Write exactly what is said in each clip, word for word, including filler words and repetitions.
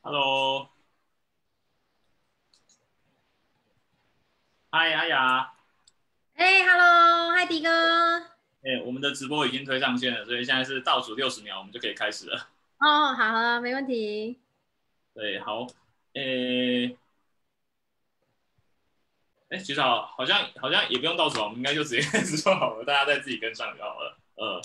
Hello，嗨，阿雅， 哎，Hello，嗨，迪哥。 哎，我们的直播已经推上线了，所以现在是倒数六十秒，我们就可以开始了。 哦，好啊，没问题。 对，好，哎，哎，其实好，好像好像也不用倒数啊，我们应该就直接开始就好了，大家再自己跟上就好了。呃，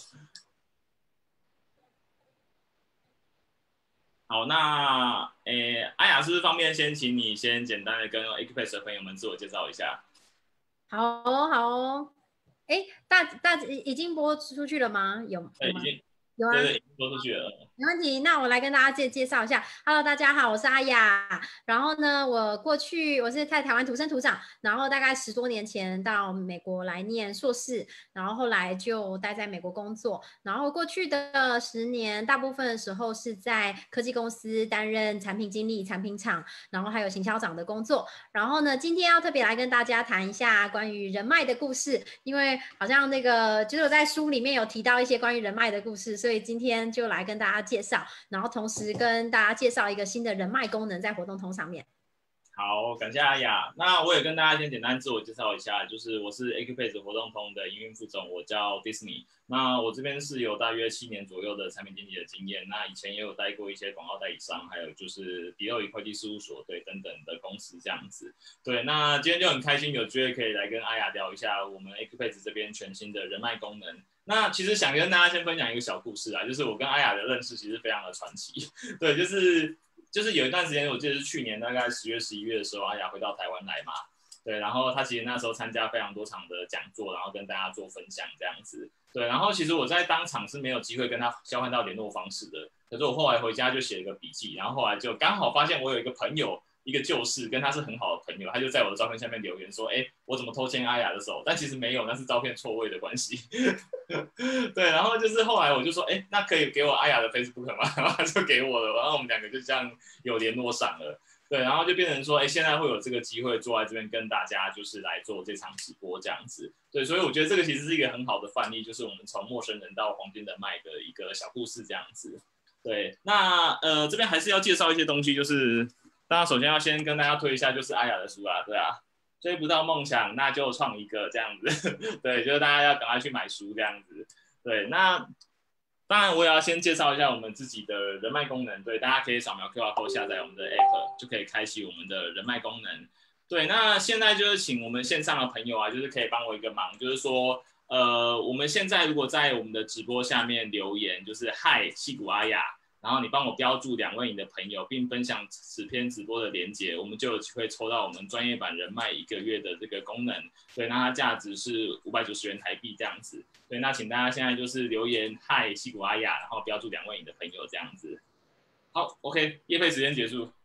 好，那哎，阿雅是不是方便先请你先简单的跟 Apex 的朋友们自我介绍一下？ 好哦，好哦。哎，大大已经播出去了吗？有有对，已吗？ 经， 有啊。 对对，已经播出去了。 没问题，那我来跟大家介介绍一下。Hello，大家好，我是阿雅。然后呢，我过去我是在台湾土生土长，然后大概十多年前到美国来念硕士，然后后来就待在美国工作。然后过去的十年，大部分的时候是在科技公司担任产品经理、产品长，然后还有行销长的工作。然后呢，今天要特别来跟大家谈一下关于人脉的故事，因为好像那个就是我在书里面有提到一些关于人脉的故事，所以今天就来跟大家介绍，然后同时跟大家介绍一个新的人脉功能在活动通上面。 好，感谢阿雅。那我也跟大家先简单自我介绍一下，就是我是 A Q Pace 活动通的营运副总，我叫 Disney。那我这边是有大约七年左右的产品经理的经验，那以前也有待过一些广告代理商，还有就是迪奥与会计事务所对等等的公司这样子。对，那今天就很开心有机会可以来跟阿雅聊一下我们 A Q Pace 这边全新的人脉功能。那其实想跟大家先分享一个小故事啊，就是我跟阿雅的认识其实非常的传奇。对，就是就是有一段时间，我记得是去年大概十月、十一月的时候，阿雅回到台湾来嘛，对，然后他其实那时候参加非常多场的讲座，然后跟大家做分享这样子，对，然后其实我在当场是没有机会跟他交换到联络方式的，可是我后来回家就写了个笔记，然后后来就刚好发现我有一个朋友。一个旧识，跟他是很好的朋友，他就在我的照片下面留言说：“哎，我怎么偷牵阿雅的手？”但其实没有，那是照片错位的关系。对，然后就是后来我就说，哎，那可以给我阿雅的 Facebook 吗？然后他就给我了，然后我们两个就这样有联络上了。对，然后就变成说，哎，现在会有这个机会坐在这边跟大家就是来做这场直播这样子。对，所以我觉得这个其实是一个很好的范例，就是我们从陌生人到黄金人脉的一个小故事这样子。对，那呃这边还是要介绍一些东西，就是大家首先要先跟大家推一下，就是阿雅的书啊，对啊，追不到梦想，那就创一个这样子。对，就是大家要赶快去买书这样子。对，那当然我也要先介绍一下我们自己的人脉功能。对，大家可以扫描 Q R code 下载我们的 App，就可以开启我们的人脉功能。对，那现在就是请我们线上的朋友啊，就是可以帮我一个忙，就是说，呃，我们现在如果在我们的直播下面留言，就是嗨，戏骨阿雅，然后你帮我标注两位你的朋友，并分享此篇直播的连结，我们就有机会抽到我们专业版人脉一个月的这个功能。对，那它价值是五百九十元台币这样子。对，那请大家现在就是留言嗨西古阿雅，然后标注两位你的朋友这样子。好，OK，业配时间结束。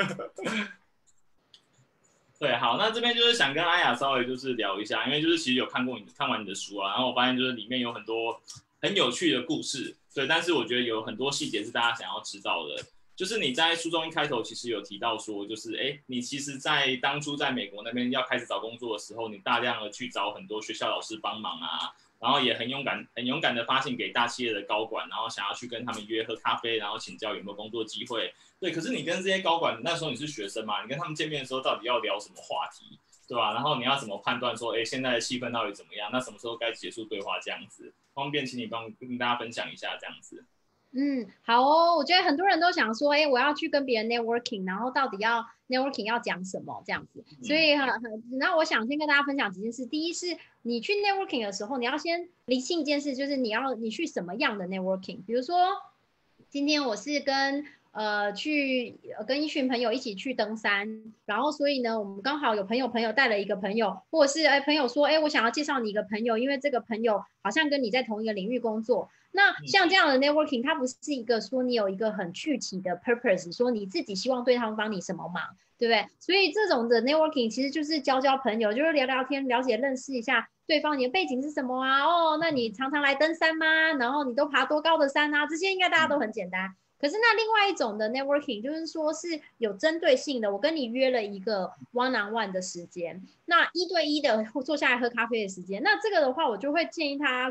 对，好，那这边就是想跟阿雅稍微就是聊一下，因为就是其实有看过你看完你的书啊，然后我发现就是里面有很多很有趣的故事，对，但是我觉得有很多细节是大家想要知道的。就是你在书中一开头其实有提到说，就是哎，你其实，在当初在美国那边要开始找工作的时候，你大量的去找很多学校老师帮忙啊，然后也很勇敢、很勇敢的发信给大企业的高管，然后想要去跟他们约喝咖啡，然后请教有没有工作机会。对，可是你跟这些高管那时候你是学生嘛，你跟他们见面的时候到底要聊什么话题，对吧？然后你要怎么判断说，哎，现在的气氛到底怎么样？那什么时候该结束对话这样子？方便请你帮跟大家分享一下这样子。 嗯，好哦。我觉得很多人都想说，哎，我要去跟别人 networking，然后到底要 networking 要讲什么这样子。所嗯以很很，那我想先跟大家分享几件事。第一是，你去 networking 的时候，你要先理清一件事，就是你要你去什么样的 networking。比如说，今天我是跟呃去呃跟一群朋友一起去登山，然后所以呢，我们刚好有朋友朋友带了一个朋友，或者是哎朋友说，哎，我想要介绍你一个朋友，因为这个朋友好像跟你在同一个领域工作。那像这样的 networking，它不是一个说你有一个很具体的 purpose，说你自己希望对方帮你什么忙，对不对？所以这种的 networking 其实就是交交朋友，就是聊聊天，了解认识一下对方你的背景是什么啊？哦，那你常常来登山吗？然后你都爬多高的山啊？这些应该大家都很简单。可是那另外一种的 networking 就是说是有针对性的，我跟你约了一个 one on one 的时间，那一对一的坐下来喝咖啡的时间，那这个的话，我就会建议他说，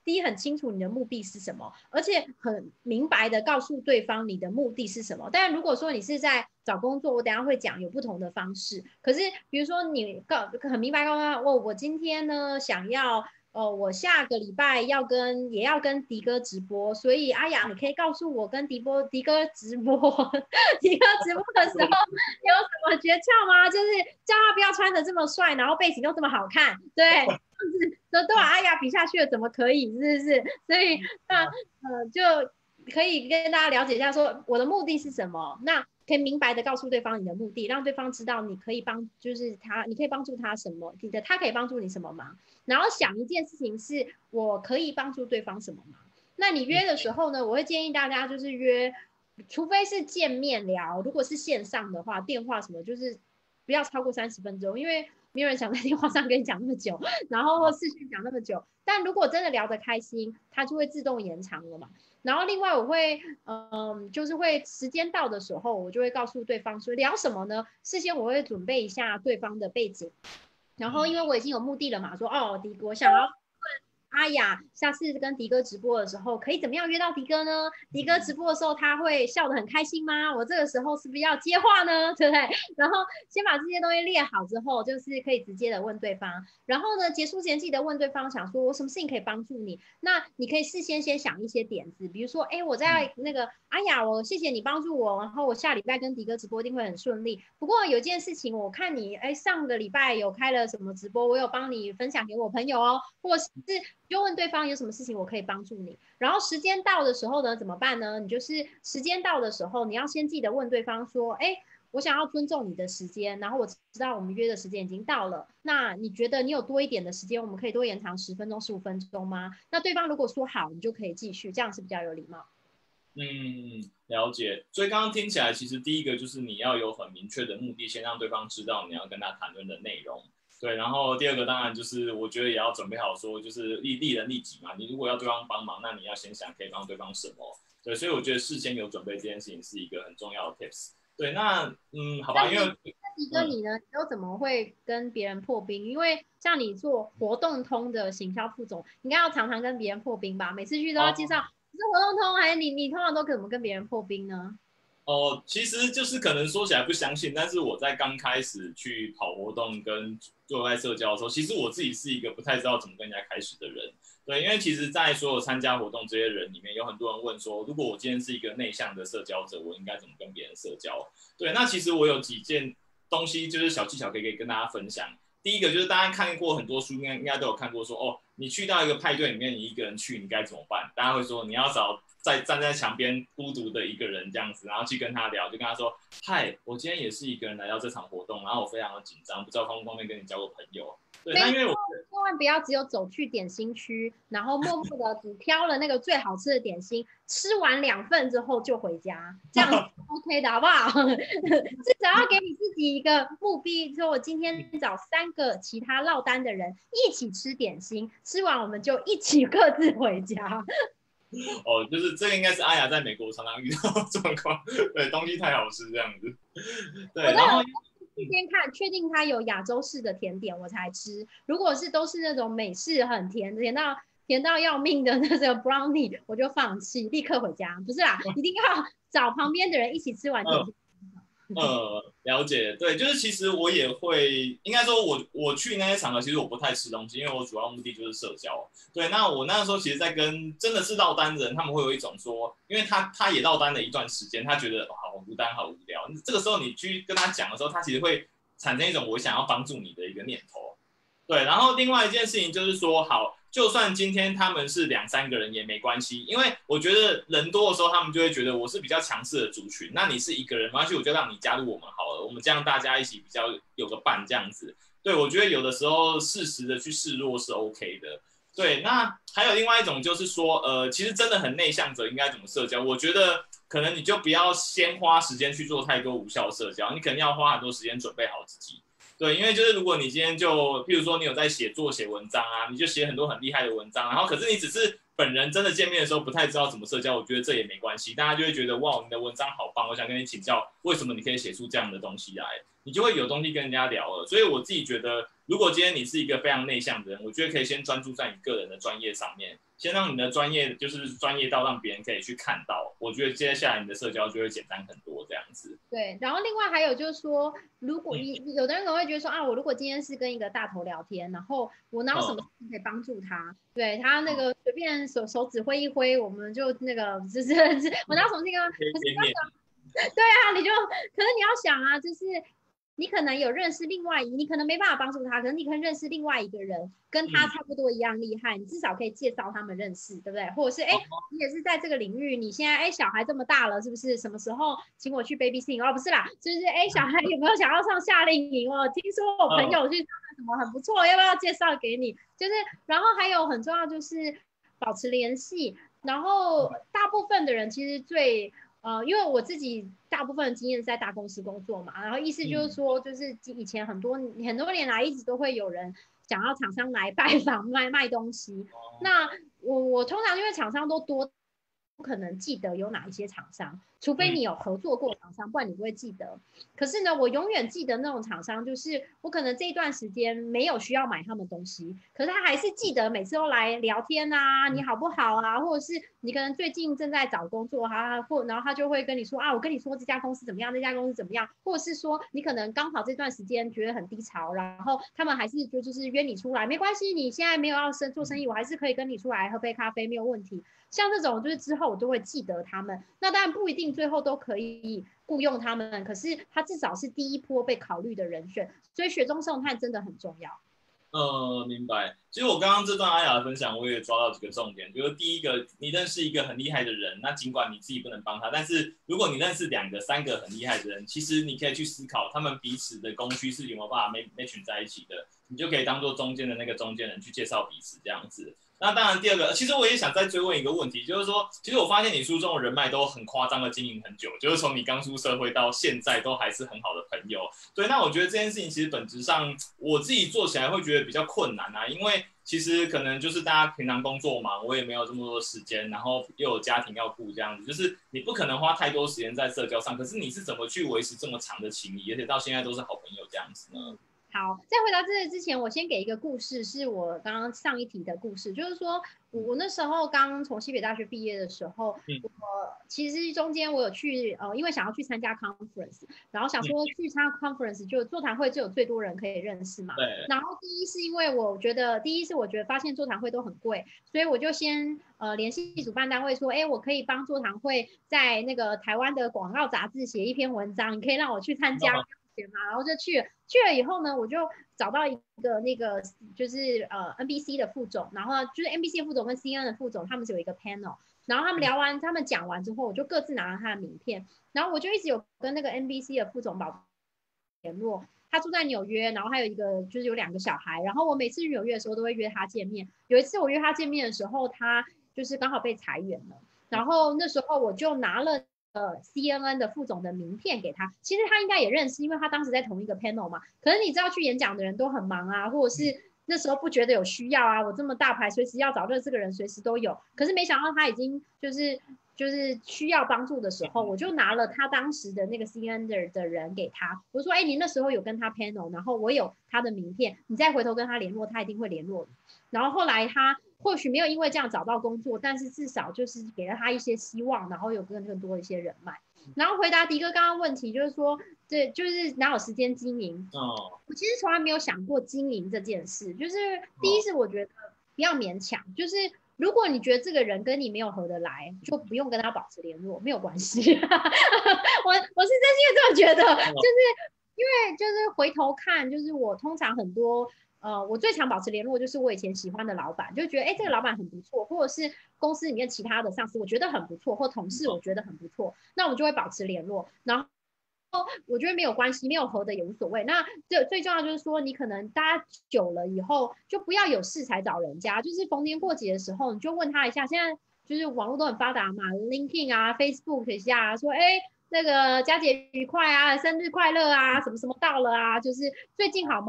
第一很清楚你的目的是什么，而且很明白的告诉对方你的目的是什么。但如果说你是在找工作，我等一下会讲有不同的方式。可是比如说你告很明白告诉他，我我今天呢想要。哦，我下个礼拜要跟也要跟迪哥直播，所以阿雅，你可以告诉我跟迪波迪哥直播，迪哥直播的时候有什么诀窍吗？就是叫他不要穿的这么帅，然后背景又这么好看，对，这样子都都把阿雅比下去了，怎么可以？是不是？所以那呃就可以跟大家了解一下说，说我的目的是什么？那可以明白的告诉对方你的目的，让对方知道你可以帮，就是他，你可以帮助他什么，你的他可以帮助你什么忙。然后想一件事情是我可以帮助对方什么忙。那你约的时候呢，我会建议大家就是约，除非是见面聊，如果是线上的话，电话什么就是不要超过三十分钟，因为没有人想在电话上跟你讲那么久，然后或视讯讲那么久。但如果真的聊得开心，它就会自动延长了嘛。然后另外我会，嗯，就是会时间到的时候，我就会告诉对方说聊什么呢？事先我会准备一下对方的背景。然后因为我已经有目的了嘛，说哦，迪哥，我想要问阿雅，下次跟迪哥直播的时候，可以怎么样约到迪哥呢？迪哥直播的时候，他会笑得很开心吗？我这个时候是不是要接话呢？对不对？然后先把这些东西列好之后，就是可以直接的问对方。然后呢，结束前记得问对方，想说我什么事情可以帮助你？那你可以事先先想一些点子，比如说，哎，我在那个阿雅，我谢谢你帮助我，然后我下礼拜跟迪哥直播一定会很顺利。不过有件事情，我看你，哎，上个礼拜有开了什么直播，我有帮你分享给我朋友哦，或是就问对方有什么事情我可以帮助你。然后时间到的时候呢，怎么办呢？你就是时间到的时候，你要先记得问对方说，哎，我想要尊重你的时间，然后我知道我们约的时间已经到了，那你觉得你有多一点的时间，我们可以多延长十分钟、十五分钟吗？那对方如果说好，你就可以继续，这样是比较有礼貌。 嗯，了解。所以刚刚听起来，其实第一个就是你要有很明确的目的，先让对方知道你要跟他谈论的内容。对，然后第二个当然就是我觉得也要准备好说，就是利利人利己嘛。你如果要对方帮忙，那你要先想可以帮对方什么。对，所以我觉得事先有准备这件事情是一个很重要的 tips。对，那嗯，好吧，因为那迪哥你呢，你又怎么会跟别人破冰？因为像你做活动通的行销副总，应该要常常跟别人破冰吧？每次去都要介绍，哦、你是活动通还是你你通常都怎么跟别人破冰呢？ 哦，其实就是可能说起来不相信，但是我在刚开始去跑活动跟做在社交的时候，其实我自己是一个不太知道怎么跟人家开始的人。对，因为其实，在所有参加活动这些人里面，有很多人问说，如果我今天是一个内向的社交者，我应该怎么跟别人社交？对，那其实我有几件东西，就是小技巧可以可以跟大家分享。第一个就是大家看过很多书，应该应该都有看过说，哦，你去到一个派对里面，你一个人去，你该怎么办？大家会说你要找在站在墙边孤独的一个人这样子，然后去跟他聊，就跟他说，嗨，我今天也是一个人来到这场活动，然后我非常的紧张，不知道方不方便跟你交个朋友。对，那因为我千万不要只有走去点心区，然后默默的只挑了那个最好吃的点心，吃完两份之后就回家，这样是 OK 的，好不好？至少要给你自己一个目标，说我今天找三个其他落单的人一起吃点心，吃完我们就一起各自回家。 哦，就是这个应该是阿雅在美国常常遇到的状况，对，东西太好吃这样子，对，然后。 先看，确定它有亚洲式的甜点我才吃。如果是都是那种美式很甜，甜到甜到要命的那个 brownie， 我就放弃，立刻回家。不是啦，一定要找旁边的人一起吃完甜点。 呃，了解，对，就是其实我也会，应该说我我去那些场合，其实我不太吃东西，因为我主要目的就是社交。对，那我那时候其实，在跟真的是落单的人，他们会有一种说，因为他他也落单了一段时间，他觉得、哦、好孤单，好无聊。这个时候你去跟他讲的时候，他其实会产生一种我想要帮助你的一个念头。对，然后另外一件事情就是说，好，就算今天他们是两三个人也没关系，因为我觉得人多的时候，他们就会觉得我是比较强势的族群，那你是一个人，没关系，我就让你加入我们好了，我们这样大家一起比较有个伴这样子。对，我觉得有的时候适时的去示弱是 OK 的。对，那还有另外一种就是说，呃，其实真的很内向者应该怎么社交？我觉得可能你就不要先花时间去做太多无效社交，你肯定要花很多时间准备好自己。对，因为就是如果你今天就，譬如说你有在写作、写文章啊，你就写很多很厉害的文章，然后可是你只是本人真的见面的时候不太知道怎么社交，我觉得这也没关系，大家就会觉得哇，你的文章好棒，我想跟你请教，为什么你可以写出这样的东西来，你就会有东西跟人家聊了。所以我自己觉得，如果今天你是一个非常内向的人，我觉得可以先专注在你个人的专业上面，先让你的专业就是专业到让别人可以去看到，我觉得接下来你的社交就会简单很多这样子。 对，然后另外还有就是说，如果你有的人可能会觉得说啊，我如果今天是跟一个大头聊天，然后我哪有什么事可以帮助他？对他那个随便手手指挥一挥，我们就那个就是我哪有什么事跟他？可是那个对啊，你就可是你要想啊，就是你可能有认识另外一，你可能没办法帮助他，可是你可能认识另外一个人，跟他差不多一样厉害，你至少可以介绍他们认识，对不对？或者是哎，你也是在这个领域，你现在哎小孩这么大了，是不是？什么时候请我去 babysitting？ 哦，不是啦，就是哎小孩有没有想要上夏令营哦？听说我朋友去上什么很不错，要不要介绍给你？就是，然后还有很重要就是保持联系，然后大部分的人其实最。呃，因为我自己大部分的经验是在大公司工作嘛，然后意思就是说，就是以前很多很多年来一直都会有人想要厂商来拜访卖卖东西。那我我通常因为厂商都多，不可能记得有哪一些厂商，除非你有合作过厂商，不然你不会记得。可是呢，我永远记得那种厂商，就是我可能这一段时间没有需要买他们东西，可是他还是记得每次都来聊天啊，你好不好啊，或者是你可能最近正在找工作啊，或然后他就会跟你说啊，我跟你说这家公司怎么样，这家公司怎么样，或者是说你可能刚好这段时间觉得很低潮，然后他们还是就就是约你出来，没关系，你现在没有要做生意，我还是可以跟你出来喝杯咖啡，没有问题。像这种就是之后我就会记得他们，那当然不一定最后都可以雇佣他们，可是他至少是第一波被考虑的人选，所以雪中送炭真的很重要。 呃，明白。其实我刚刚这段阿雅的分享，我也抓到几个重点，就是第一个，你认识一个很厉害的人，那尽管你自己不能帮他，但是如果你认识两个、三个很厉害的人，其实你可以去思考他们彼此的供需是有没有办法 match 在一起的，你就可以当做中间的那个中间人去介绍彼此这样子。那当然，第二个，其实我也想再追问一个问题，就是说，其实我发现你书中的人脉都很夸张的经营很久，就是从你刚出社会到现在都还是很好的朋友。对，那我觉得这件事情其实本质上我自己做起来会觉得比较困难啊，因为其实可能就是大家平常工作忙，我也没有这么多时间，然后又有家庭要顾，这样子，就是你不可能花太多时间在社交上。可是你是怎么去维持这么长的情谊，而且到现在都是好朋友这样子呢？ 好，在回答这之前，我先给一个故事，是我刚刚上一题的故事，就是说我我那时候刚从西北大学毕业的时候，嗯、我其实中间我有去呃，因为想要去参加 conference， 然后想说去参加 conference 就座谈会就有最多人可以认识嘛。 对。 然后第一是因为我觉得，第一是我觉得发现座谈会都很贵，所以我就先呃联系主办单位说，哎，我可以帮座谈会在那个台湾的广告杂志写一篇文章，你可以让我去参加。哦然后就去了，去了以后呢，我就找到一个那个就是呃 N B C 的副总，然后就是 N B C 的副总跟 C N N 的副总，他们是有一个 panel， 然后他们聊完，他们讲完之后，我就各自拿了他的名片，然后我就一直有跟那个 N B C 的副总保联络。他住在纽约，然后还有一个就是有两个小孩，然后我每次去纽约的时候都会约他见面。有一次我约他见面的时候，他就是刚好被裁员了，然后那时候我就拿了。呃 ，C N N 的副总的名片给他，其实他应该也认识，因为他当时在同一个 panel 嘛。可是你知道去演讲的人都很忙啊，或者是那时候不觉得有需要啊，我这么大牌，随时要找认识个人，随时都有。可是没想到他已经就是就是需要帮助的时候，我就拿了他当时的那个 C N N 的人给他，我说，哎，你那时候有跟他 panel， 然后我有他的名片，你再回头跟他联络，他一定会联络你。然后后来他。或许没有因为这样找到工作，但是至少就是给了他一些希望，然后有更更多的一些人脉。然后回答迪哥刚刚问题，就是说，对，就是哪有时间经营？哦，我其实从来没有想过经营这件事。就是第一是我觉得不要勉强，就是如果你觉得这个人跟你没有合得来，就不用跟他保持联络，没有关系。我我是真心这么觉得，就是因为就是回头看，就是我通常很多。呃，我最常保持联络就是我以前喜欢的老板，就觉得哎，这个老板很不错，或者是公司里面其他的上司我觉得很不错，或同事我觉得很不错，那我就会保持联络。然后我觉得没有关系，没有合的也无所谓。那最最重要就是说，你可能大家久了以后，就不要有事才找人家，就是逢年过节的时候，你就问他一下。现在就是网络都很发达嘛 ，LinkedIn 啊 ，Facebook 一下说，哎。那个佳节愉快啊，生日快乐啊，什么什么到了啊，就是最近好吗？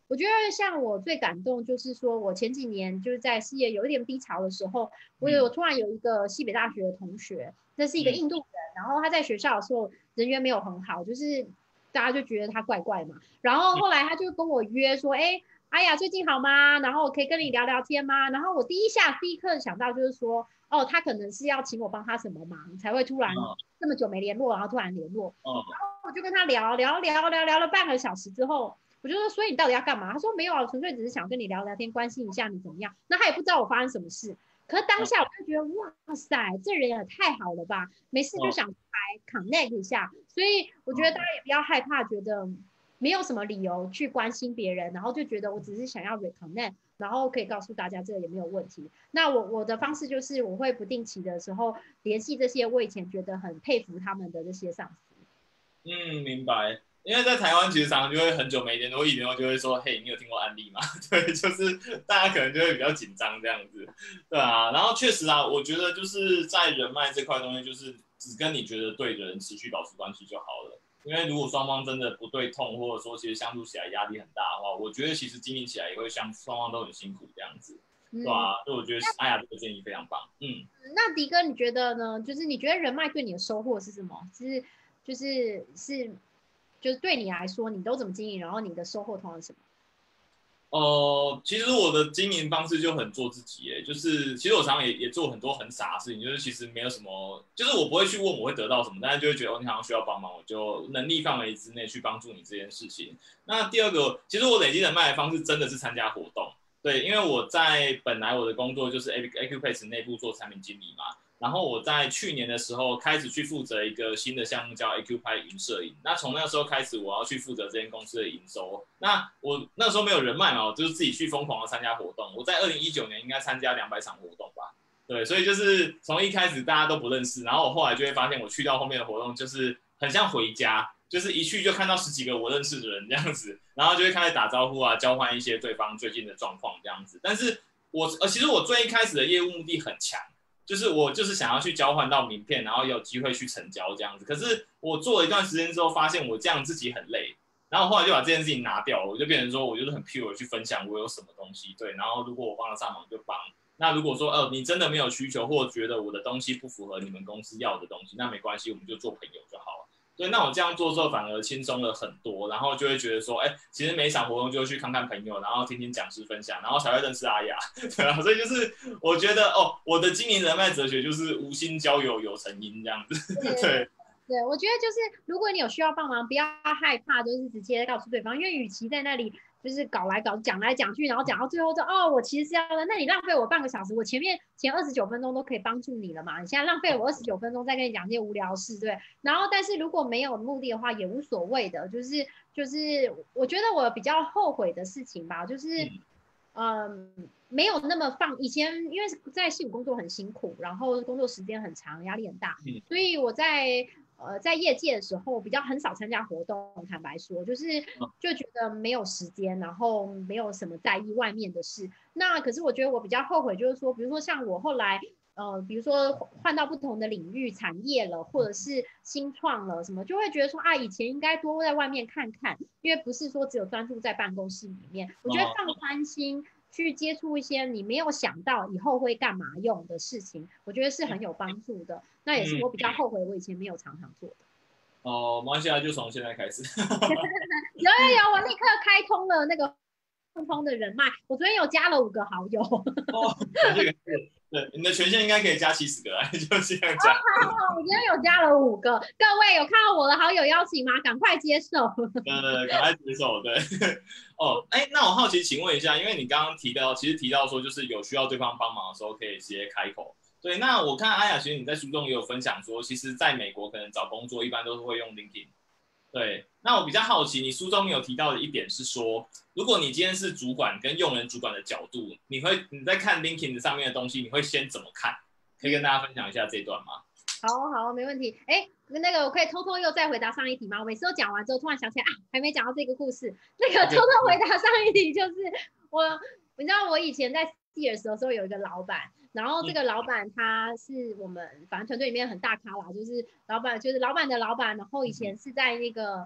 我觉得像我最感动就是说，我前几年就是在事业有一点低潮的时候，我有突然有一个西北大学的同学，那是一个印度人，然后他在学校的时候人缘没有很好，就是大家就觉得他怪怪嘛。然后后来他就跟我约说，哎，哎呀，最近好吗？然后我可以跟你聊聊天吗？然后我第一下第一刻想到就是说，哦，他可能是要请我帮他什么忙，才会突然这么久没联络，然后突然联络。然后我就跟他聊聊聊聊聊了半个小时之后，我就说，所以你到底要干嘛？他说没有啊，纯粹只是想跟你聊聊天，关心一下你怎么样。那他也不知道我发生什么事，可是当下我就觉得，哇塞，这人也太好了吧，没事就想来 connect 一下。所以我觉得大家也不要害怕，觉得没有什么理由去关心别人，然后就觉得我只是想要 reconnect，然后可以告诉大家这个也没有问题。那我我的方式就是我会不定期的时候联系这些我以前觉得很佩服他们的这些上司。 嗯，明白。因为在台湾其实常常就会很久没联络，一联络就会说，嘿，你有听过案例吗？对，就是大家可能就会比较紧张这样子，对啊。然后确实啊，我觉得就是在人脉这块东西，就是只跟你觉得对的人持续保持关系就好了。因为如果双方真的不对痛，或者说其实相处起来压力很大的话，我觉得其实经营起来也会相双方都很辛苦这样子，对吧、啊？所以我觉得哎呀，这个建议非常棒，嗯。 那迪哥，你觉得呢？就是你觉得人脉对你的收获是什么？就是就是是，就是对你来说，你都怎么经营？然后你的收获通常是什么？ 呃，其实我的经营方式就很做自己，耶，就是其实我常常也也做很多很傻的事情，就是其实没有什么，就是我不会去问我会得到什么，但是就会觉得哦，你好像需要帮忙，我就能力范围之内去帮助你这件事情。那第二个，其实我累积人脉的方式真的是参加活动，对，因为我在本来我的工作就是 Acupace 内部做产品经理嘛。然后我在去年的时候开始去负责一个新的项目，叫 A Q 拍云摄影。那从那个时候开始，我要去负责这间公司的营收。那我那时候没有人脉嘛，我就是自己去疯狂的参加活动。我在二零一九年应该参加两百场活动吧。对，所以就是从一开始大家都不认识，然后我后来就会发现，我去到后面的活动就是很像回家，就是一去就看到十几个我认识的人这样子，然后就会开始打招呼啊，交换一些对方最近的状况这样子。但是我呃，其实我最一开始的业务目的很强。就是我就是想要去交换到名片，然后有机会去成交这样子。可是我做了一段时间之后，发现我这样自己很累，然后后来就把这件事情拿掉了，我就变成说我就是很 pure 去分享我有什么东西，对。然后如果我帮得上忙就帮。那如果说呃你真的没有需求，或者觉得我的东西不符合你们公司要的东西，那没关系，我们就做朋友就好了。对，那我这样做之后反而轻松了很多，然后就会觉得说，哎，其实每一场活动就去看看朋友，然后听听讲师分享，然后才会认识阿雅，对啊，所以就是我觉得哦，我的经营人脉哲学就是无心交友有成因这样子，对。 对，我觉得就是如果你有需要帮忙，不要害怕，就是直接告诉对方，因为与其在那里就是搞来搞讲来讲去，然后讲到最后说哦，我其实是要的，那你浪费我半个小时，我前面前二十九分钟都可以帮助你了嘛，你现在浪费我二十九分钟再跟你讲这些无聊事，对。然后但是如果没有目的的话，也无所谓的，就是就是我觉得我比较后悔的事情吧，就是。嗯，没有那么放。以前因为在戏谷工作很辛苦，然后工作时间很长，压力很大，所以我在呃在业界的时候比较很少参加活动。坦白说，就是就觉得没有时间，然后没有什么在意外面的事。那可是我觉得我比较后悔，就是说，比如说像我后来。呃，比如说换到不同的领域产业了，或者是新创了什么，就会觉得说啊，以前应该多在外面看看，因为不是说只有专注在办公室里面。我觉得放宽心去接触一些你没有想到以后会干嘛用的事情，我觉得是很有帮助的。那也是我比较后悔我以前没有常常做的。 哦，马来西亚就从现在开始。 有有有，我立刻开通了那个共通的人脉，我昨天有加了五个好友。 哦，这个对，你的权限应该可以加七十个，就这样加。 哦，好好，我今天有加了五个，各位有看到我的好友邀请吗？赶快接受。 呃，赶快接受，对。哦，哎，那我好奇，请问一下，因为你刚刚提到，其实提到说，就是有需要对方帮忙的时候，可以直接开口。对，那我看阿雅，其实你在书中也有分享说，其实在美国可能找工作一般都是会用 LinkedIn。对，那我比较好奇，你书中有提到的一点是说，如果你今天是主管跟用人主管的角度，你会你在看 LinkedIn 上面的东西，你会先怎么看？可以跟大家分享一下这一段吗？ 好好，没问题。哎，那个我可以偷偷又再回答上一题吗？我每次都讲完之后，突然想起来啊，还没讲到这个故事。那个偷偷回答上一题就是我，你知道我以前在 Sears 的时候有一个老板，然后这个老板他是我们反正团队里面很大咖啦，就是老板就是老板的老板，然后以前是在那个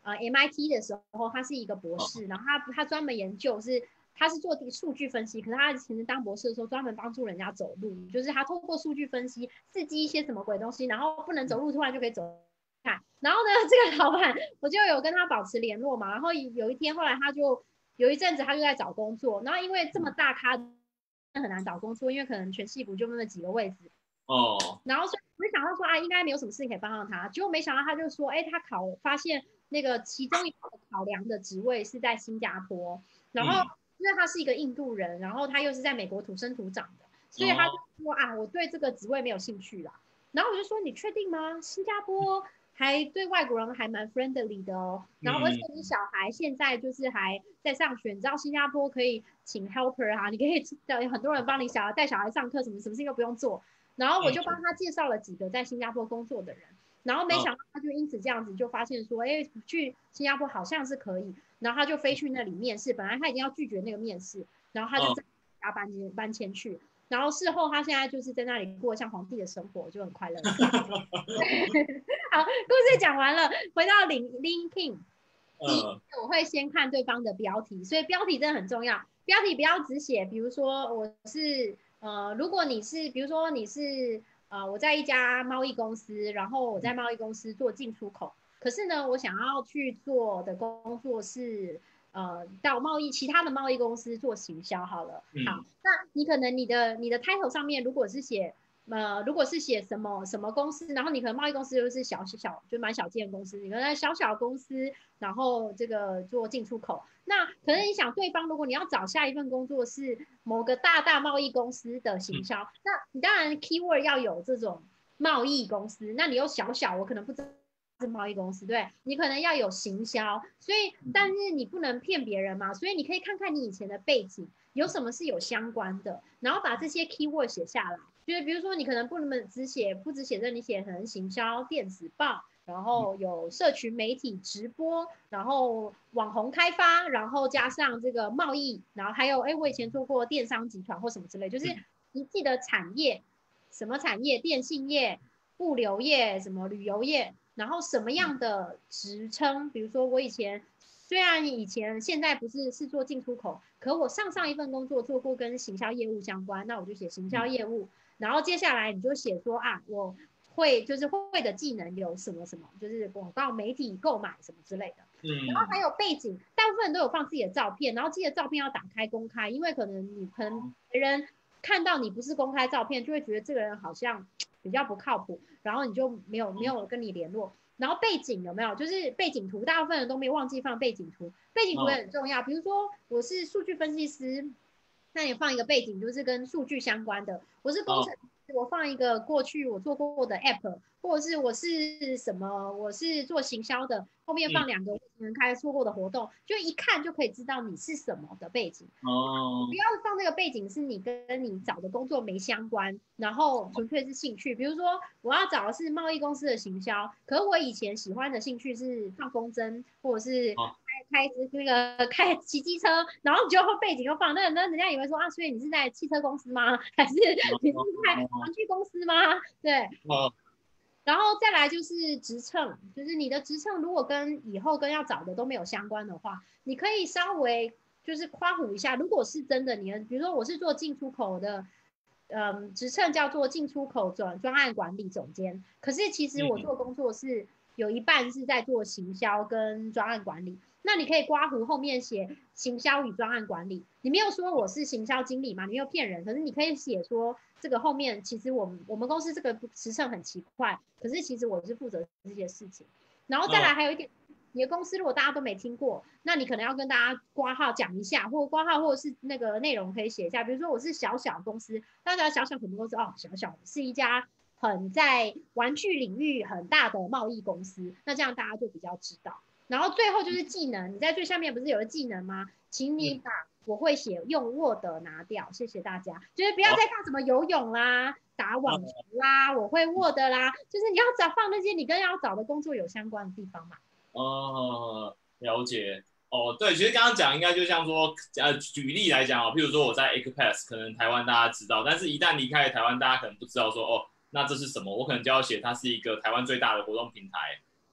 呃 M I T 的时候，他是一个博士，然后他他专门研究是他是做数据分析，可是他其实当博士的时候专门帮助人家走路，就是他透过数据分析刺激一些什么鬼东西，然后不能走路突然就可以走。然后呢，这个老板我就有跟他保持联络嘛，然后有一天后来他就有一阵子他就在找工作，然后因为这么大咖很难找工作，因为可能全矽谷就那么几个位置哦，然后所以我就想到说啊，应该没有什么事情可以帮到他，结果没想到他就说，哎，他考发现那个其中一个考量的职位是在新加坡，然后因为他是一个印度人，然后他又是在美国土生土长的，所以他就说啊，我对这个职位没有兴趣啦。然后我就说你确定吗？新加坡还对外国人还蛮 friendly 的哦，然后而且你小孩现在就是还在上学，你知道新加坡可以请 helper 啊，你可以有很多人帮你小孩带小孩上课，什么什么事情都不用做。然后我就帮他介绍了几个在新加坡工作的人，然后没想到他就因此这样子就发现说，哎，去新加坡好像是可以，然后他就飞去那里面试，本来他已经要拒绝那个面试，然后他就自己搬搬迁去。然后事后他现在就是在那里过像皇帝的生活，就很快乐。好，故事讲完了，回到 LinkedIn， 第一我会先看对方的标题，所以标题真的很重要。标题不要只写，比如说我是呃，如果你是比如说你是呃，我在一家贸易公司，然后我在贸易公司做进出口，可是呢，我想要去做的工作是。呃，到贸易其他的贸易公司做行销好了，嗯、好，那你可能你的你的 title 上面如果是写呃，如果是写什么什么公司，然后你可能贸易公司就是小小就蛮小件的公司，你可能小小公司，然后这个做进出口，那可能你想对方如果你要找下一份工作是某个大大贸易公司的行销，嗯、那你当然 keyword 要有这种贸易公司，那你又小小，我可能不知道。是贸易公司，对，你可能要有行销，所以但是你不能骗别人嘛，所以你可以看看你以前的背景有什么是有相关的，然后把这些 keyword 写下来，就是比如说你可能不能只写不只写这，你写可能行销、电子报，然后有社群媒体直播，然后网红开发，然后加上这个贸易，然后还有哎我以前做过电商集团或什么之类，就是你记得产业，什么产业，电信业、物流业、什么旅游业。然后什么样的职称，比如说我以前虽然以前现在不是是做进出口，可我上上一份工作做过跟行销业务相关，那我就写行销业务。然后接下来你就写说啊，我会就是会的技能有什么什么，就是广告媒体购买什么之类的。嗯。然后还有背景，大部分人都有放自己的照片，然后记得照片要打开公开，因为可能你可能别人看到你不是公开照片，就会觉得这个人好像比较不靠谱，然后你就没有没有跟你联络。然后背景有没有？就是背景图，大部分人都没忘记放背景图，背景图也很重要。比如说我是数据分析师，那你放一个背景就是跟数据相关的。我是工程师，我放一个过去我做过的 app， 或者是我是什么，我是做行销的，后面放两个我以前开做过的活动，就一看就可以知道你是什么的背景。哦，不要放那个背景是你跟你找的工作没相关，然后纯粹是兴趣。比如说我要找的是贸易公司的行销，可是我以前喜欢的兴趣是放风筝，或者是开开那个开骑机车，然后你就背景又放那那人家以为说啊，所以你是在汽车公司吗？还是你是在玩具公司吗？对。然后再来就是职称，就是你的职称如果跟以后跟要找的都没有相关的话，你可以稍微就是夸唬一下。如果是真的，你的比如说我是做进出口的，嗯，职称叫做进出口专专案管理总监，可是其实我做工作是有一半是在做行销跟专案管理。那你可以刮胡后面写行销与专案管理，你没有说我是行销经理嘛？你没有骗人，可是你可以写说这个后面其实我们我们公司这个时程很奇怪，可是其实我是负责这些事情。然后再来还有一点，你的公司如果大家都没听过，那你可能要跟大家挂号讲一下，或者挂号或者是那个内容可以写一下，比如说我是小小公司，大家小小很多公司哦，小小是一家很在玩具领域很大的贸易公司，那这样大家就比较知道。然后最后就是技能，你在最下面不是有个技能吗？请你把我会写用 Word 拿掉，谢谢大家。就是不要再放什么游泳啦、打网球啦、我会 Word 啦，就是你要找放那些你跟要找的工作有相关的地方嘛。 哦，了解。哦，对，其实刚刚讲应该就像说，呃，举例来讲哦，譬如说我在 Apex， 可能台湾大家知道，但是一旦离开了台湾，大家可能不知道说，哦，那这是什么？我可能就要写它是一个台湾最大的活动平台。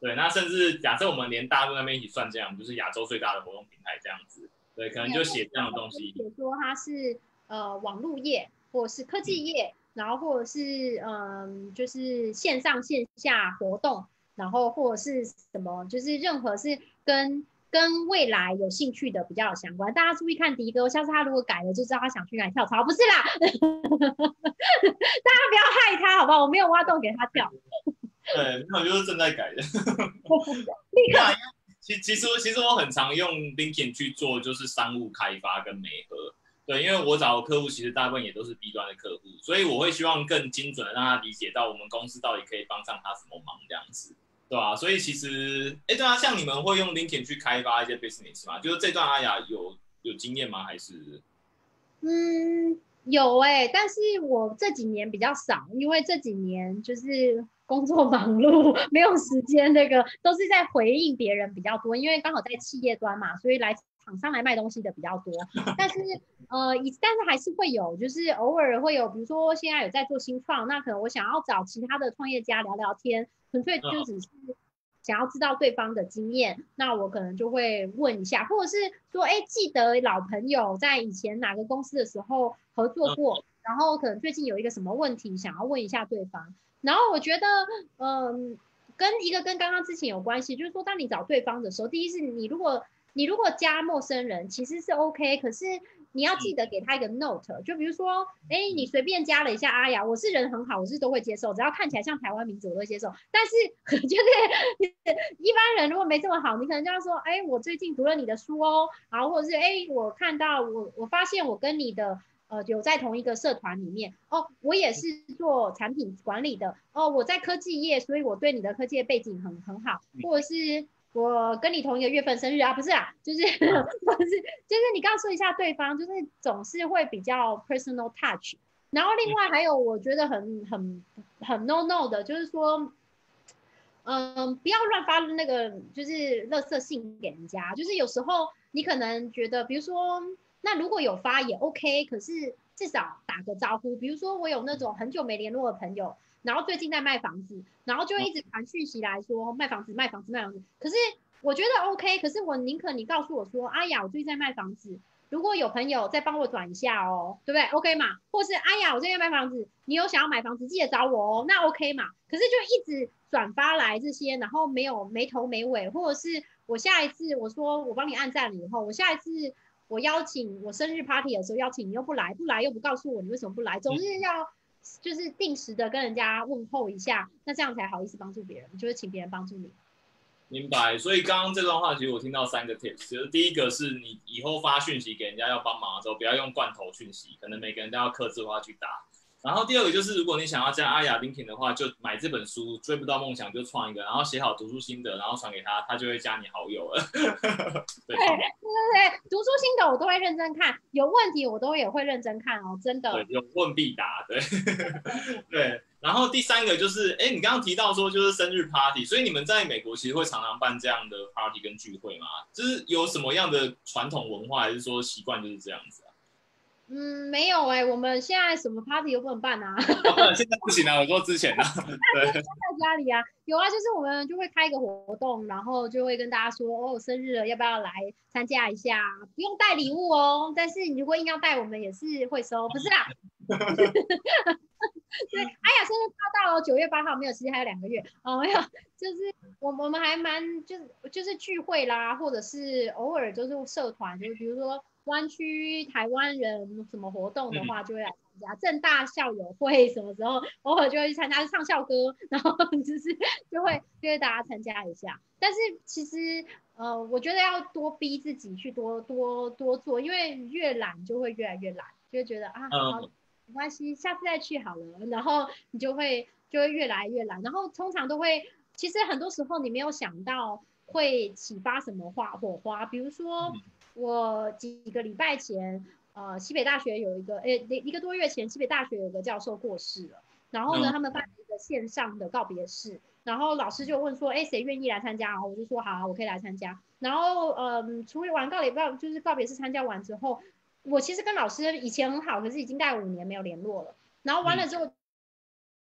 对，那甚至假设我们连大陆那边一起算进来，我们就是亚洲最大的活动平台这样子。对，可能就写这样的东西。 写说它是呃网络业，或者是科技业，然后或者是嗯就是线上线下活动，然后或者是什么，就是任何是跟跟未来有兴趣的比较有相关。大家注意看第一个，下次他如果改了，就知道他想去哪里跳槽，不是啦，大家不要害他，好不好？我没有挖洞给他跳。 对，那我就是正在改的。 立刻。 其其实其实我很常用 LinkedIn 去做就是商务开发跟媒合，对，因为我找的客户其实大部分也都是 B 端的客户，所以我会希望更精准的让他理解到我们公司到底可以帮上他什么忙这样子，对吧、啊？所以其实，哎，对啊，像你们会用 LinkedIn 去开发一些 business 吗？就是这段阿雅有有经验吗？还是？ 嗯，有哎、欸，但是我这几年比较少，因为这几年就是工作忙碌，没有时间，那个都是在回应别人比较多，因为刚好在企业端嘛，所以来厂商来卖东西的比较多。但是呃，但是还是会有，就是偶尔会有，比如说现在有在做新创，那可能我想要找其他的创业家聊聊天，纯粹就只是想要知道对方的经验，那我可能就会问一下，或者是说，哎，记得老朋友在以前哪个公司的时候合作过，然后可能最近有一个什么问题想要问一下对方。然后我觉得，嗯，跟一个跟刚刚之前有关系，就是说，当你找对方的时候，第一是你如果你如果加陌生人，其实是 OK，可是你要记得给他一个 note，就比如说，哎，你随便加了一下阿雅，我是人很好，我是都会接受，只要看起来像台湾名字我都会接受。但是就是一般人如果没这么好，你可能就要说，哎，我最近读了你的书哦，然后或者是哎，我看到我我发现我跟你的。呃，有在同一个社团里面哦，我也是做产品管理的哦，我在科技业，所以我对你的科技业背景很很好，或者是我跟你同一个月份生日啊，不是啊，就是或者是就是你告诉一下对方，就是总是会比较 personal touch。然后另外还有我觉得很很很 no no 的，就是说。嗯，不要乱发那个就是垃圾信给人家，就是有时候你可能觉得，比如说，那如果有发也 OK，可是至少打个招呼。比如说我有那种很久没联络的朋友，然后最近在卖房子，然后就一直传讯息来说卖房子、卖房子、卖房子。可是我觉得 OK，可是我宁可你告诉我说，哎呀，我最近在卖房子，如果有朋友再帮我转一下哦，对不对 ？OK 嘛？或是哎呀，我最近在卖房子，你有想要买房子记得找我哦，那 OK 嘛？可是就一直转发来这些，然后没有没头没尾，或者是我下一次我说我帮你按赞了以后，我下一次我邀请我生日 party 的时候邀请你又不来，不来又不告诉我你为什么不来，总是要就是定时的跟人家问候一下，那这样才好意思帮助别人，就是请别人帮助你。 明白，所以刚刚这段话其实我听到三个 tips，就是第一个是你以后发讯息给人家要帮忙的时候，不要用罐头讯息，可能每个人都要客制化去打。然后第二个就是，如果你想要加阿雅 LinkedIn 的话，就买这本书《追不到梦想就创一个》，然后写好读书心得，然后传给他，他就会加你好友了。对对对对，读书心得我都会认真看，有问题我都也会认真看哦，真的。 对，有问必答，对对。然后第三个就是，哎，你刚刚提到说就是生日 party，所以你们在美国其实会常常办这样的 party 跟聚会吗？就是有什么样的传统文化，还是说习惯就是这样子啊？ 嗯，没有哎、欸，我们现在什么 party 都不能办啊。 哦，现在不行啊，我说之前啊，对， 在家里啊，有啊，就是我们就会开一个活动，然后就会跟大家说，哦，生日了，要不要来参加一下？不用带礼物哦，但是你如果硬要带，我们也是会收，不是啦。对，哎呀，生日快到了，九月八号没有，其实还有两个月哦，没有，就是我我们还蛮就是就是聚会啦，或者是偶尔就是社团，就是比如说湾区台湾人什么活动的话，就会来参加。正大校友会什么时候偶尔就会去参加唱校歌，然后就是就会就会大家参加一下。但是其实呃，我觉得要多逼自己去多多多做，因为越懒就会越来越懒，就会觉得啊好。 嗯， 没关系，下次再去好了。然后你就会就会越来越懒，然后通常都会，其实很多时候你没有想到会启发什么花火花。比如说我几个礼拜前，呃，西北大学有一个，诶，一个多月前，西北大学有个教授过世了。然后呢， 嗯他们办了一个线上的告别式，然后老师就问说，哎，谁愿意来参加？然后我就说好，我可以来参加。然后，嗯，处理完告别告就是告别式参加完之后，我其实跟老师以前很好，可是已经大概五年没有联络了。然后完了之后，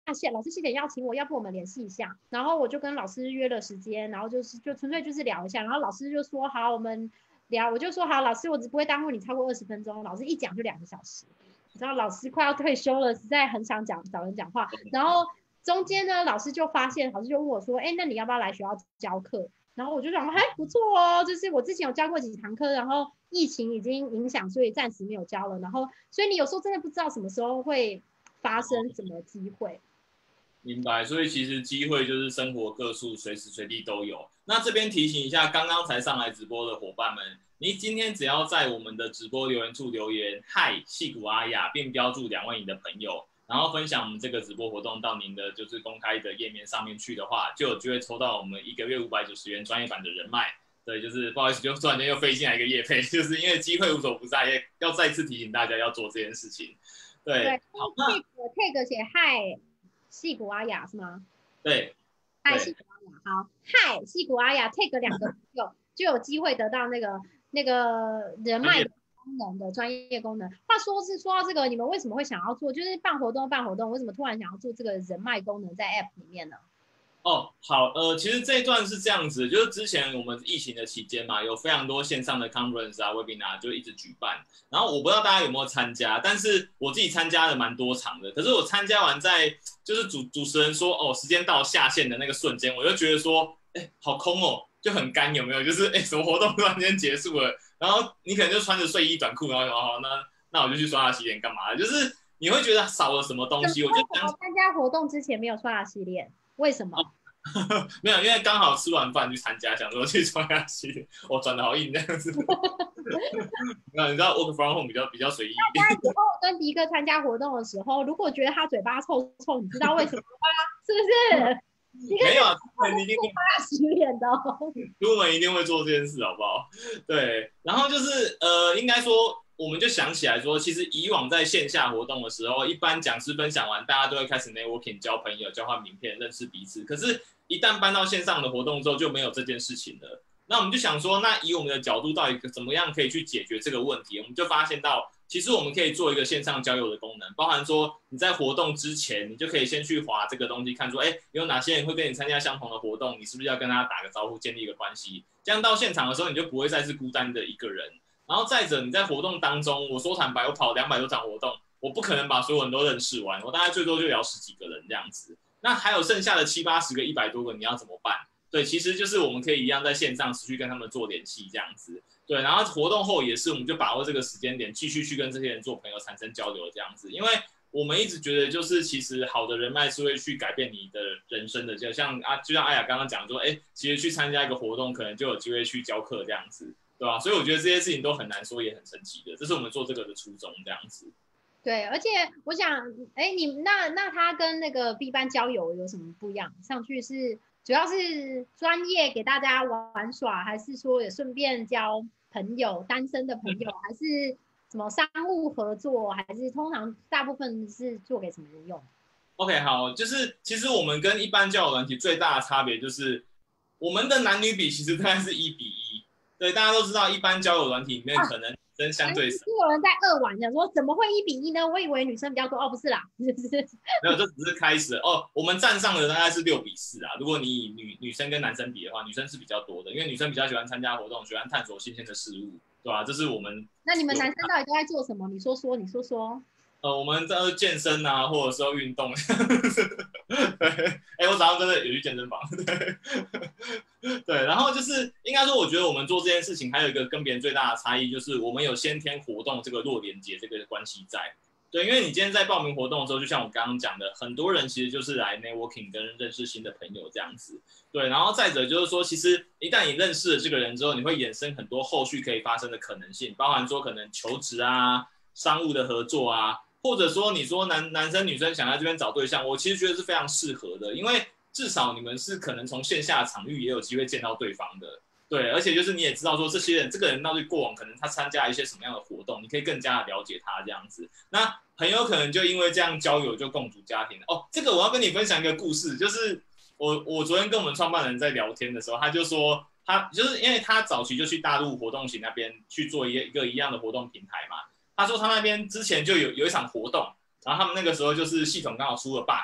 谢老师谢谢邀请我，要不我们联系一下。然后我就跟老师约了时间，然后就是就纯粹就是聊一下，然后老师就说好，我们聊，我就说好，老师我只不会耽误你超过二十分钟。老师一讲就两个小时，你知道老师快要退休了，实在很想讲找人讲话。然后中间呢，老师就发现，老师就问我说，哎，那你要不要来学校教课？然后我就想说，哎，不错哦，就是我之前有教过几堂课，然后疫情已经影响，所以暂时没有教了。然后，所以你有时候真的不知道什么时候会发生什么机会。 明白，所以其实机会就是生活各处，随时随地都有。那这边提醒一下，刚刚才上来直播的伙伴们，你今天只要在我们的直播留言处留言"嗨，矽谷阿雅"，并标注两位你的朋友，然后分享我们这个直播活动到您的就是公开的页面上面去的话，就有机会抽到我们一个月五百九十元专业版的人脉。对，就是不好意思，就突然间又飞进来一个业配，就是因为机会无所不在，也要再次提醒大家要做这件事情。对， 对，好，那 tag 写嗨矽谷阿雅是吗？ 对， 嗨矽谷阿雅，好，嗨矽谷阿雅 tag 两个朋友就有机会得到那个那个人脉的功能的专业功能。话说是说到这个，你们为什么会想要做？就是办活动办活动，为什么突然想要做这个人脉功能在 App 里面呢？ 哦，好，呃，其实这一段是这样子，就是之前我们疫情的期间嘛，有非常多线上的 conference 啊、webinar 就一直举办，然后我不知道大家有没有参加，但是我自己参加了蛮多场的，可是我参加完在就是主主持人说哦时间到下线的那个瞬间，我就觉得说，哎，好空哦，就很干，有没有？就是哎，什么活动突然间结束了，然后你可能就穿着睡衣短裤，然后好，那那我就去刷牙洗脸干嘛？就是你会觉得少了什么东西，我就想参加活动之前没有刷牙洗脸，为什么？ 没有，因为刚好吃完饭去参加，想说去刷牙洗脸，我转的好硬这样子。那你知道 work from home 比较比较随意一点。 大家以后跟迪哥参加活动的时候，如果觉得他嘴巴臭臭，你知道为什么吗？是不是？ 没有，你一定会刷牙洗脸的、哦。 出门一定会做这件事，好不好？对，然后就是呃，应该说。我们就想起来说，其实以往在线下活动的时候，一般讲师分享完，大家都会开始 networking 交朋友、交换名片、认识彼此。可是，一旦搬到线上的活动之后，就没有这件事情了。那我们就想说，那以我们的角度，到底怎么样可以去解决这个问题？我们就发现到，其实我们可以做一个线上交友的功能，包含说你在活动之前，你就可以先去滑这个东西，看说，哎，有哪些人会跟你参加相同的活动，你是不是要跟他打个招呼，建立一个关系？这样到现场的时候，你就不会再是孤单的一个人。然后再者，你在活动当中，我说坦白，我跑两百多场活动，我不可能把所有人都认识完，我大概最多就聊十几个人这样子。那还有剩下的七八十个、一百多个，你要怎么办？对，其实就是我们可以一样在线上持续跟他们做联系这样子。对，然后活动后也是，我们就把握这个时间点，继续去跟这些人做朋友，产生交流这样子。因为我们一直觉得，就是其实好的人脉是会去改变你的人生的，就像啊，就像阿雅刚刚讲说，哎，其实去参加一个活动，可能就有机会去教课这样子。对吧？所以我觉得这些事情都很难说，也很神奇的，这是我们做这个的初衷，这样子。 对，而且我想，哎，你那那他跟那个 B 班交友有什么不一样？上去是主要是专业给大家玩耍，还是说也顺便交朋友，单身的朋友，还是什么商务合作，还是通常大部分是做给什么人用 ？OK， 好，就是其实我们跟一般交友软体最大的差别就是，我们的男女比其实大概是一比一。对，大家都知道，一般交友软体里面可能女生相对少。 是有人在二玩，想说怎么会一比一呢？我以为女生比较多，哦，不是啦，就是没有，这只是开始哦。我们站上的大概是六比四啊。如果你以女女生跟男生比的话，女生是比较多的，因为女生比较喜欢参加活动，喜欢探索新鲜的事物，对吧？这是我们。 那你们男生到底都在做什么？你说说，你说说。 呃，我们在健身啊，或者说运动。对，哎，我早上真的有去健身房。对，对，然后就是应该说，我觉得我们做这件事情还有一个跟别人最大的差异，就是我们有先天活动这个弱连接这个关系在。对，因为你今天在报名活动的时候，就像我刚刚讲的，很多人其实就是来 networking 跟认识新的朋友这样子。对，然后再者就是说，其实一旦你认识了这个人之后，你会衍生很多后续可以发生的可能性，包含说可能求职啊、商务的合作啊。或者说，你说男男生女生想在这边找对象，我其实觉得是非常适合的，因为至少你们是可能从线下场域也有机会见到对方的，对，而且就是你也知道说这些人，这个人到底过往可能他参加一些什么样的活动，你可以更加的了解他这样子。那很有可能就因为这样交友就共组家庭哦。这个我要跟你分享一个故事，就是我我昨天跟我们创办人在聊天的时候，他就说他就是因为他早期就去大陆活动型那边去做一个一个一样的活动平台嘛。他说他那边之前就有有一场活动，然后他们那个时候就是系统刚好出了 bug，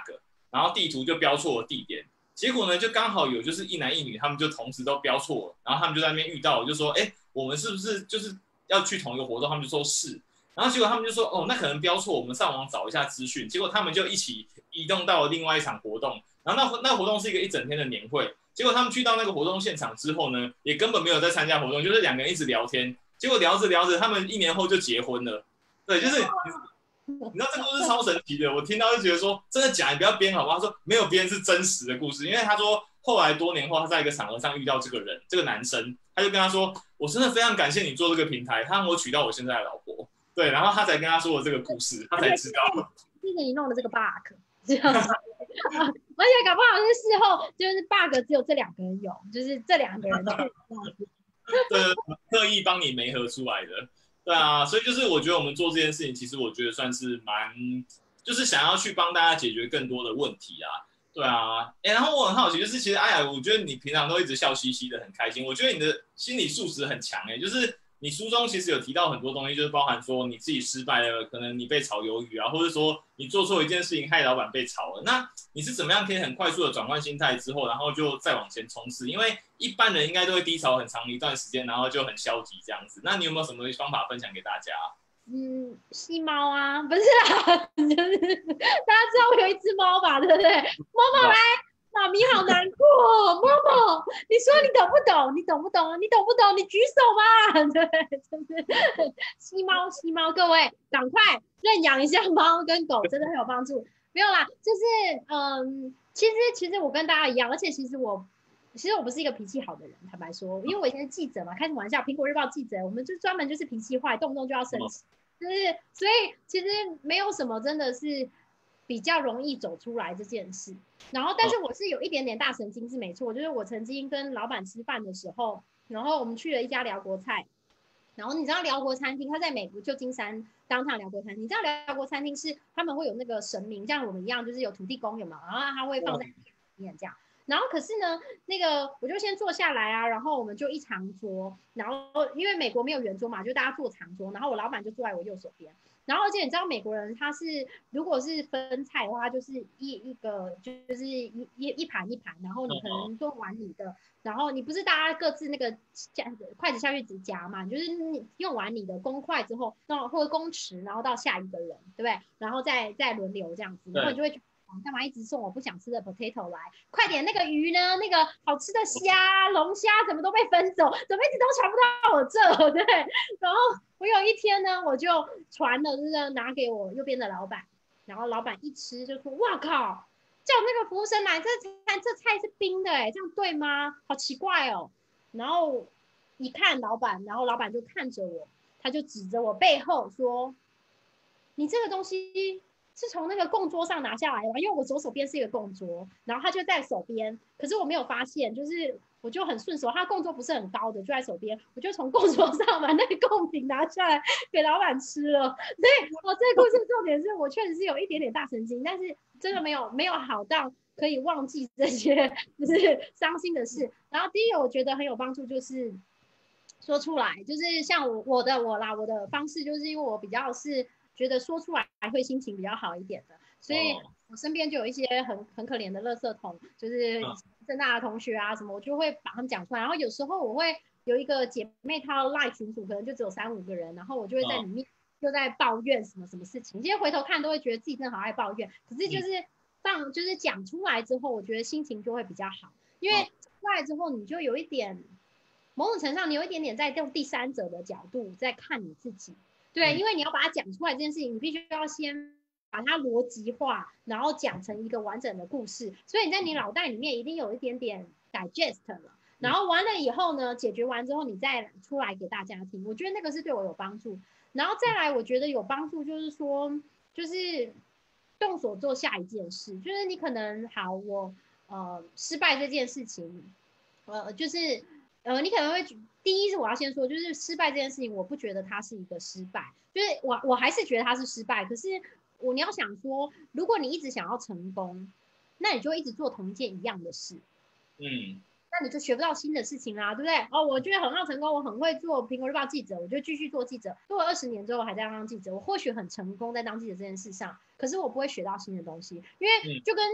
然后地图就标错了地点。结果呢，就刚好有就是一男一女，他们就同时都标错了，然后他们就在那边遇到，就说，哎，我们是不是就是要去同一个活动？他们就说是，然后结果他们就说，哦，那可能标错，我们上网找一下资讯。结果他们就一起移动到了另外一场活动，然后那那活动是一个一整天的年会。结果他们去到那个活动现场之后呢，也根本没有在参加活动，就是两个人一直聊天。结果聊着聊着，他们一年后就结婚了。对，就是你知道这个故事超神奇的，我听到就觉得说真的假，你不要编好不好？他说没有编，是真实的故事，因为他说后来多年后他在一个场合上遇到这个人，这个男生，他就跟他说，我真的非常感谢你做这个平台，他让我娶到我现在的老婆。对，然后他才跟他说了这个故事，他才知道。 谢谢你弄的这个 bug， 这样子。而且搞不好是事后，就是 bug 只有这两个人有，就是这两个人去这样子。 对，特意帮你媒合出来的。对啊，所以就是我觉得我们做这件事情，其实我觉得算是蛮，就是想要去帮大家解决更多的问题啊。对啊，哎，然后我很好奇，就是其实哎呀，我觉得你平常都一直笑嘻嘻的，很开心。我觉得你的心理素质很强，哎，就是你书中其实有提到很多东西，就是包含说你自己失败了，可能你被炒鱿鱼啊，或者说你做错一件事情害老板被炒了，那你是怎么样可以很快速的转换心态之后，然后就再往前冲刺？因为一般人应该都会低潮很长一段时间，然后就很消极这样子。那你有没有什么方法分享给大家？ 嗯，吸猫啊，不是啦，就是大家知道我有一只猫吧，对不对？猫猫来，妈咪好难过，猫猫，你说你懂不懂？你懂不懂？你懂不懂？你举手嘛，对，就是吸猫吸猫，各位赶快认养一下猫跟狗，真的很有帮助。没有啦，就是嗯，其实其实我跟大家一样，而且其实我。其实我不是一个脾气好的人，坦白说，因为我以前是记者嘛，开什么玩笑，苹果日报记者，我们就专门就是脾气坏，动不动就要生气，就是所以其实没有什么真的是比较容易走出来这件事。然后，但是我是有一点点大神经是没错，就是我曾经跟老板吃饭的时候，然后我们去了一家辽国菜，然后你知道辽国餐厅，它在美国旧金山当趟辽国餐厅，你知道辽国餐厅是他们会有那个神明，像我们一样，就是有土地公有嘛，然后他会放在里面这样。然后可是呢，那个我就先坐下来啊，然后我们就一长桌，然后因为美国没有圆桌嘛，就大家坐长桌，然后我老板就坐在我右手边。然后而且你知道美国人他是如果是分菜的话，就是一一个就是一一一盘一盘，然后你可能做完你的，然后你不是大家各自那个筷子下去只夹嘛，就是你用完你的公筷之后，那或者公匙，然后到下一个人，对不对？然后再再轮流这样子，然后你就会。干嘛一直送我不想吃的 potato 来？快点，那个鱼呢？那个好吃的虾、龙虾怎么都被分走？怎么一直都传不到我这？对。然后我有一天呢，我就传了，就是拿给我右边的老板，然后老板一吃就说：“哇靠！叫那个服务生来，这菜这菜是冰的，哎，这样对吗？好奇怪哦。”然后一看老板，然后老板就看着我，他就指着我背后说：“你这个东西。”是从那个供桌上拿下来的，因为我左手边是一个供桌，然后他就在手边，可是我没有发现，就是我就很顺手，他供桌不是很高的，就在手边，我就从供桌上把那个贡品拿下来给老板吃了。所以，我这个故事重点是我确实是有一点点大神经，但是真的没有没有好到可以忘记这些就是伤心的事。然后第一个我觉得很有帮助就是说出来，就是像我我的我啦，我的方式就是因为我比较是。觉得说出来会心情比较好一点的，所以我身边就有一些很很可怜的垃圾桶，就是政大的同学啊什么，我就会把他们讲出来。然后有时候我会有一个姐妹套 LINE 群组，可能就只有三五个人，然后我就会在里面就在抱怨什么什么事情。今天回头看都会觉得自己真的好爱抱怨，可是就是放就是讲出来之后，我觉得心情就会比较好，因为出来之后你就有一点某种程度上，你有一点点在用第三者的角度在看你自己。对，因为你要把它讲出来这件事情，你必须要先把它逻辑化，然后讲成一个完整的故事。所以你在你脑袋里面一定有一点点 digest 了，然后完了以后呢，解决完之后你再出来给大家听，我觉得那个是对我有帮助。然后再来，我觉得有帮助就是说，就是动手做下一件事，就是你可能好，我呃失败这件事情，呃就是。呃，你可能会第一是我要先说，就是失败这件事情，我不觉得它是一个失败，就是我我还是觉得它是失败。可是我你要想说，如果你一直想要成功，那你就一直做同一件一样的事， 嗯， 那你就学不到新的事情啦，对不对？哦，我觉得很好成功，我很会做苹果日报记者，我就继续做记者，做了二十年之后还在当记者，我或许很成功在当记者这件事上，可是我不会学到新的东西，因为就跟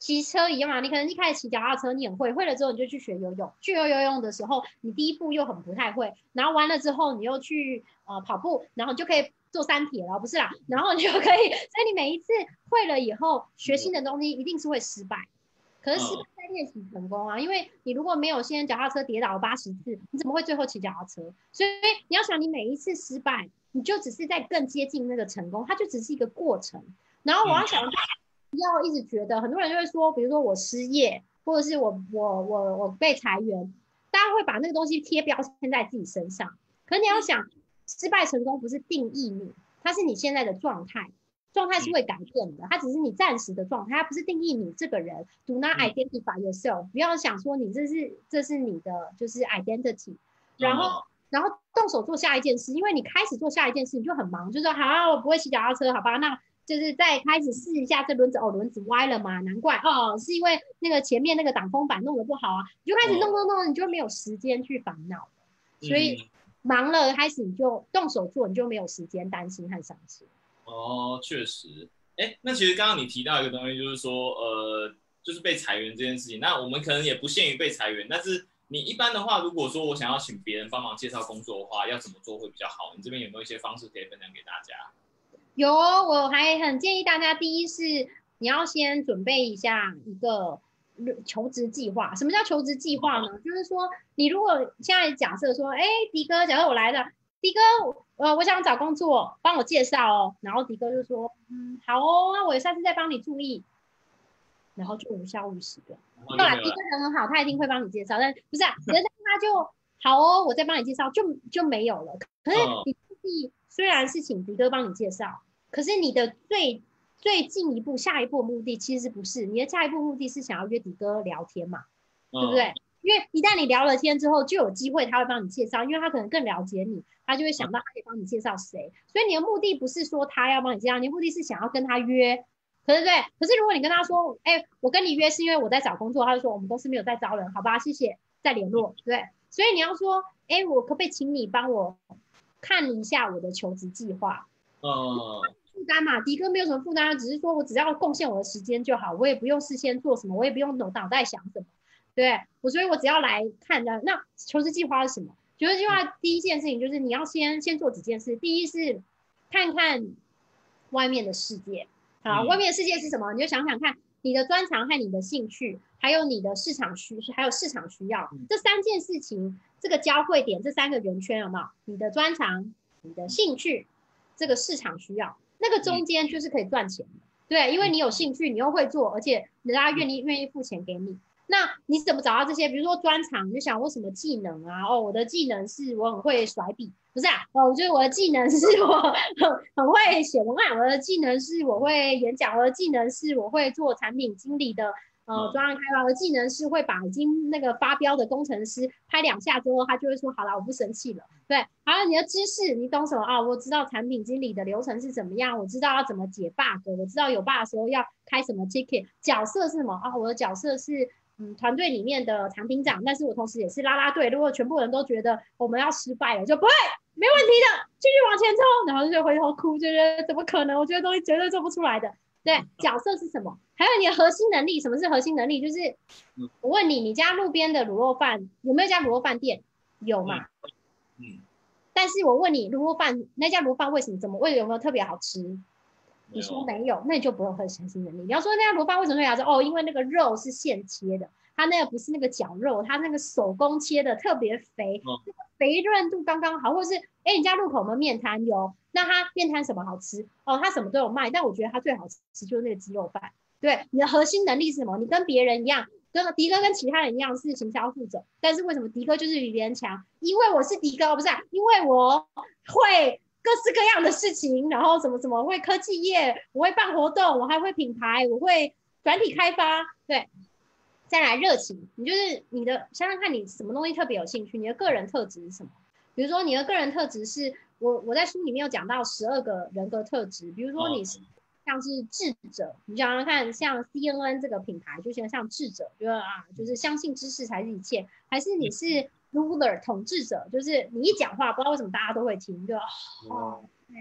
骑车一样嘛，你可能一开始骑脚踏车你很会，会了之后你就去学游泳，去游游泳的时候你第一步又很不太会，然后完了之后你又去呃跑步，然后你就可以做三铁了，不是啦，然后你就可以，所以你每一次会了以后学新的东西一定是会失败，可是失败再练习成功啊，因为你如果没有先脚踏车跌倒八十次，你怎么会最后骑脚踏车？所以你要想你每一次失败，你就只是在更接近那个成功，它就只是一个过程，然后我要想。不要一直觉得，很多人就会说，比如说我失业，或者是我我我我被裁员，大家会把那个东西贴标签在自己身上。可是你要想，失败成功不是定义你，它是你现在的状态，状态是会改变的，它只是你暂时的状态，它不是定义你这个人。Do not identify yourself，不要想说你这是这是你的就是 identity， 然后。然后动手做下一件事，因为你开始做下一件事，你就很忙，就说好、啊，我不会骑脚踏车，好吧，那就是再开始试一下这轮子，哦，轮子歪了嘛，难怪哦，是因为那个前面那个挡风板弄得不好啊，你就开始弄弄弄，你就没有时间去烦恼，所以忙了开始你就动手做，你就没有时间担心和伤心。 哦，确实，哎，那其实刚刚你提到一个东西，就是说，呃，就是被裁员这件事情，那我们可能也不限于被裁员，但是。你一般的话，如果说我想要请别人帮忙介绍工作的话，要怎么做会比较好？你这边有没有一些方式可以分享给大家？ 有哦，我还很建议大家，第一是你要先准备一下一个求职计划。什么叫求职计划呢？嗯、就是说，你如果现在假设说，哎，迪哥，假设我来了，迪哥，呃，我想找工作，帮我介绍哦。然后迪哥就说，嗯，好哦，那我下次再帮你注意。然后就无效无息了。后来迪哥人很好，他一定会帮你介绍，但不是啊，可是他就好哦，我再帮你介绍，就就没有了。可是你自己虽然是请迪哥帮你介绍，可是你的最最进一步、下一步的目的其实不是，你的下一步目的是想要约迪哥聊天嘛，嗯、对不对？因为一旦你聊了天之后，就有机会他会帮你介绍，因为他可能更了解你，他就会想到他可以帮你介绍谁。所以你的目的不是说他要帮你介绍，你的目的是想要跟他约。可是对，可是如果你跟他说，哎、欸，我跟你约是因为我在找工作，他就说我们公司没有在招人，好吧，谢谢，再联络，对。所以你要说，哎、欸，我可不可以请你帮我看一下我的求职计划？哦、嗯，负担嘛，迪哥没有什么负担，只是说我只要贡献我的时间就好，我也不用事先做什么，我也不用脑脑袋想什么，对我，所以我只要来看的。那求职计划是什么？求职计划第一件事情就是你要先先做几件事，第一是看看外面的世界。好，外面的世界是什么？你就想想看，你的专长和你的兴趣，还有你的市场需，还有市场需要，这三件事情，这个交汇点，这三个圆圈有没有？你的专长、你的兴趣，这个市场需要，那个中间就是可以赚钱的，对，因为你有兴趣，你又会做，而且人家愿意愿意付钱给你。那你怎么找到这些？比如说专长，你就想我什么技能啊？哦，我的技能是我很会甩笔，不是啊？哦，我觉得我的技能是我很很会写文案，我的技能是我会演讲，我的技能是我会做产品经理的呃专案开发，我的技能是会把已经那个发标的工程师拍两下之后，他就会说好了，我不生气了。对，还有你的知识，你懂什么啊？我知道产品经理的流程是怎么样，我知道要怎么解 bug， 我知道有 bug 的时候要开什么 ticket， 角色是什么啊？我的角色是。嗯，团队里面的产品长，但是我同时也是啦啦队。如果全部人都觉得我们要失败了，就不会，没问题的，继续往前冲，然后就回头哭，就觉得怎么可能？我觉得东西绝对做不出来的。对，角色是什么？还有你的核心能力，什么是核心能力？就是我问你，你家路边的卤肉饭有没有家卤肉饭店？有嘛？嗯。但是我问你，卤肉饭那家卤肉饭为什么怎么为有没有特别好吃？你说没有，那你就不用核心能力。你要说那家卤饭为什么会好吃？哦，因为那个肉是现切的，它那个不是那个绞肉，它那个手工切的特别肥，哦、那个肥润度刚刚好。或者是，哎，你家路口有没有面摊？有，那它面摊什么好吃？哦，它什么都有卖，但我觉得它最好吃就是那个鸡肉饭。对，你的核心能力是什么？你跟别人一样，跟迪哥跟其他人一样是行销负责，但是为什么迪哥就是比别人强？因为我是迪哥，不是、啊，因为我会。各式各样的事情，然后什么什么会科技业，我会办活动，我还会品牌，我会软体开发，对，再来热情，你就是你的想想看你什么东西特别有兴趣，你的个人特质是什么？比如说你的个人特质是我我在书里面有讲到十二个人格特质，比如说你是像是智者，你想想看，像 C N N 这个品牌，就像像智者，就是啊，就是相信知识才是一切，还是你是 ruler 统治者，就是你一讲话，不知道为什么大家都会听，就哦，对，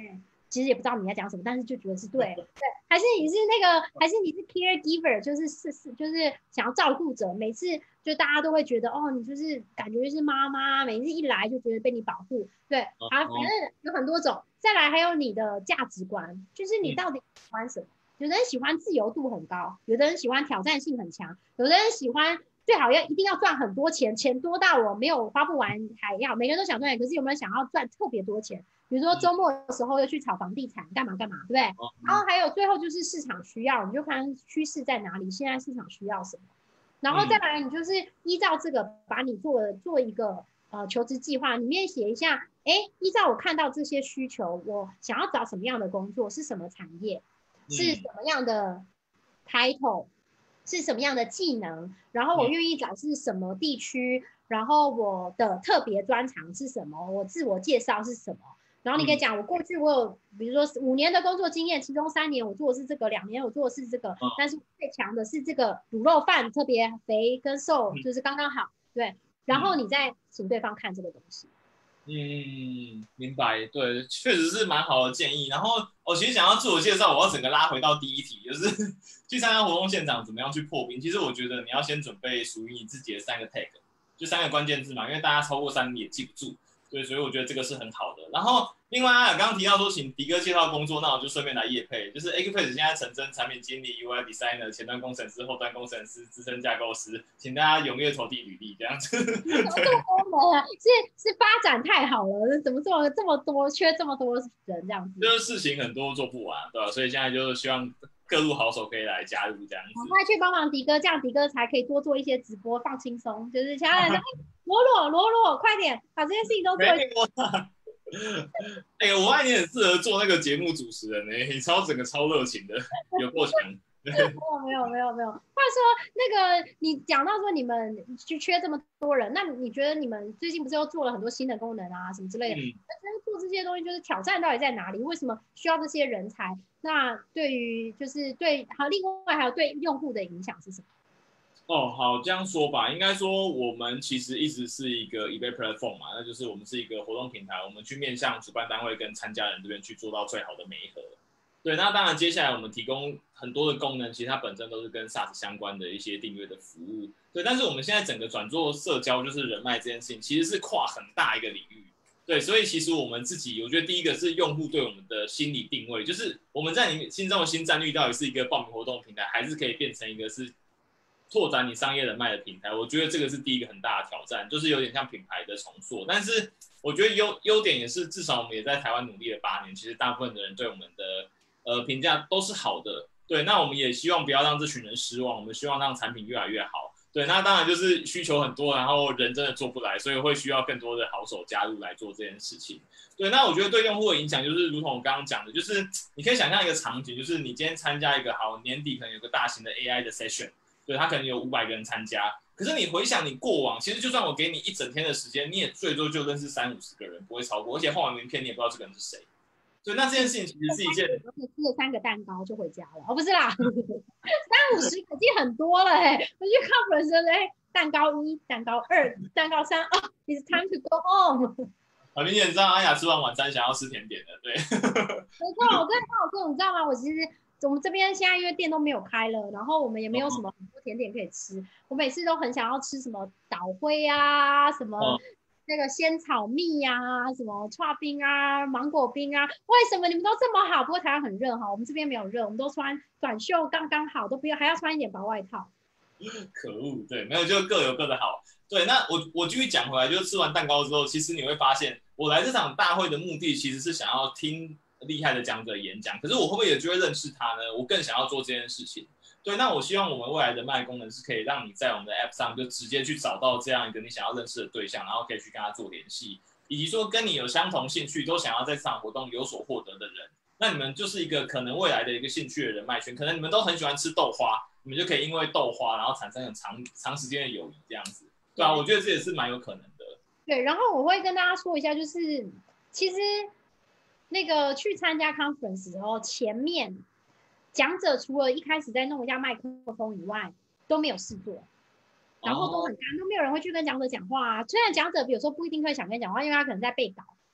其实也不知道你在讲什么，但是就觉得是对对，还是你是那个，还是你是 caregiver，就是是是就是想要照顾者，每次就大家都会觉得哦，你就是感觉就是妈妈，每次一来就觉得被你保护，对，好，反正有很多种。再来还有你的价值观，就是你到底喜欢什么？有的人喜欢自由度很高，有的人喜欢挑战性很强，有的人喜欢最好要一定要赚很多钱，钱多到我没有花不完还要，每个人都想赚钱，可是有没有想要赚特别多钱？比如说周末的时候又去炒房地产，干嘛干嘛，对不对？然后还有最后就是市场需要，你就看趋势在哪里，现在市场需要什么，然后再来你就是依照这个把你做做一个呃求职计划，里面写一下，哎，依照我看到这些需求，我想要找什么样的工作，是什么产业，是什么样的 title，是什么样的技能，然后我愿意找是什么地区，然后我的特别专长是什么，我自我介绍是什么。然后你可以讲，我过去我有，比如说五年的工作经验，其中三年我做的是这个，两年我做的是这个，但是最强的是这个卤肉饭，特别肥跟瘦，就是刚刚好，对。然后你再请对方看这个东西。 嗯，明白，对，确实是蛮好的建议。然后我、哦、其实想要自我介绍，我要整个拉回到第一题，就是去参加活动现场怎么样去破冰。其实我觉得你要先准备属于你自己的三个 tag， 就三个关键字嘛，因为大家超过三也记不住。对，所以我觉得这个是很好的。然后，另外啊，刚刚提到说请迪哥介绍工作，那我就顺便来业配，就是 Acupace 现在成真产品经理、U I designer、前端工程师、后端工程师、资深架构师，请大家踊跃投递履历，这样子。 怎么这么多人啊？是是发展太好了，怎么这么这么多，缺这么多人这样子？ 就是事情很多做不完，对吧、啊？所以现在就是希望各路好手可以来加入这样子。 赶快去帮忙迪哥，这样迪哥才可以多做一些直播，放轻松。就是其他人说，罗罗罗罗，快点把这些事情都做一下。哎、欸，我爱你很适合做那个节目主持人呢、欸，你超整个超热情的，有够强。 没有没有没有没有。话说那个，你讲到说你们就缺这么多人，那你觉得你们最近不是又做了很多新的功能啊什么之类的？嗯，做这些东西就是挑战到底在哪里？为什么需要这些人才？那对于就是对，还有另外还有对用户的影响是什么？ 哦，好，这样说吧，应该说我们其实一直是一个 event platform 嘛，那就是我们是一个活动平台，我们去面向主办单位跟参加人这边去做到最好的媒合。对，那当然接下来我们提供很多的功能，其实它本身都是跟 SaaS 相关的一些订阅的服务。对，但是我们现在整个转做社交，就是人脉这件事情，其实是跨很大一个领域。对，所以其实我们自己，我觉得第一个是用户对我们的心理定位，就是我们在你心中的新战略到底是一个报名活动平台，还是可以变成一个是拓展你商业人脉的平台。我觉得这个是第一个很大的挑战，就是有点像品牌的重塑。但是我觉得优优点也是，至少我们也在台湾努力了八年，其实大部分的人对我们的呃评价都是好的。对，那我们也希望不要让这群人失望，我们希望让产品越来越好。对，那当然就是需求很多，然后人真的做不来，所以会需要更多的好手加入来做这件事情。对，那我觉得对用户的影响就是，如同我刚刚讲的，就是你可以想象一个场景，就是你今天参加一个好年底可能有个大型的 A I 的 session， 对，他可能有五百个人参加，可是你回想你过往，其实就算我给你一整天的时间，你也最多就认识三五十个人，不会超过，而且画完名片你也不知道这个人是谁。对，那这件事情其实是一件， 吃了三个蛋糕就回家了，哦，不是啦，三五十已经很多了哎、欸。我去 conference 哎、欸，蛋糕一、蛋糕二、蛋糕三，哦 ，It's time to go home。 很明显，你知道阿雅吃完晚餐想要吃甜点的，对。 没错，我跟你说，你知道吗？我其实我们这边现在因为店都没有开了，然后我们也没有什么很多甜点可以吃，我每次都很想要吃什么岛灰啊，什么。嗯，那个仙草蜜啊，什么刨冰啊，芒果冰啊，为什么你们都这么好？不过台湾很热哈，我们这边没有热，我们都穿短袖刚刚好，都不要还要穿一点薄外套。 可恶，对，没有就各有各的好。对，那我我继续讲回来，就是吃完蛋糕之后，其实你会发现，我来这场大会的目的其实是想要听厉害的讲者演讲，可是我会不会有机会认识他呢？我更想要做这件事情。对，那我希望我们未来的卖功能是可以让你在我们的 App 上就直接去找到这样一个你想要认识的对象，然后可以去跟他做联系，以及说跟你有相同兴趣，都想要在这场活动有所获得的人，那你们就是一个可能未来的一个兴趣的人脉圈，可能你们都很喜欢吃豆花，你们就可以因为豆花然后产生很长长时间的友谊这样子。对啊，我觉得这也是蛮有可能的。 对，然后我会跟大家说一下，就是其实那个去参加 conference 的时候，前面讲者除了一开始在弄一下麦克风以外，都没有事做，然后都很干，都没有人会去跟讲者讲话啊。虽然讲者有时候不一定会想跟讲话，因为他可能在背稿，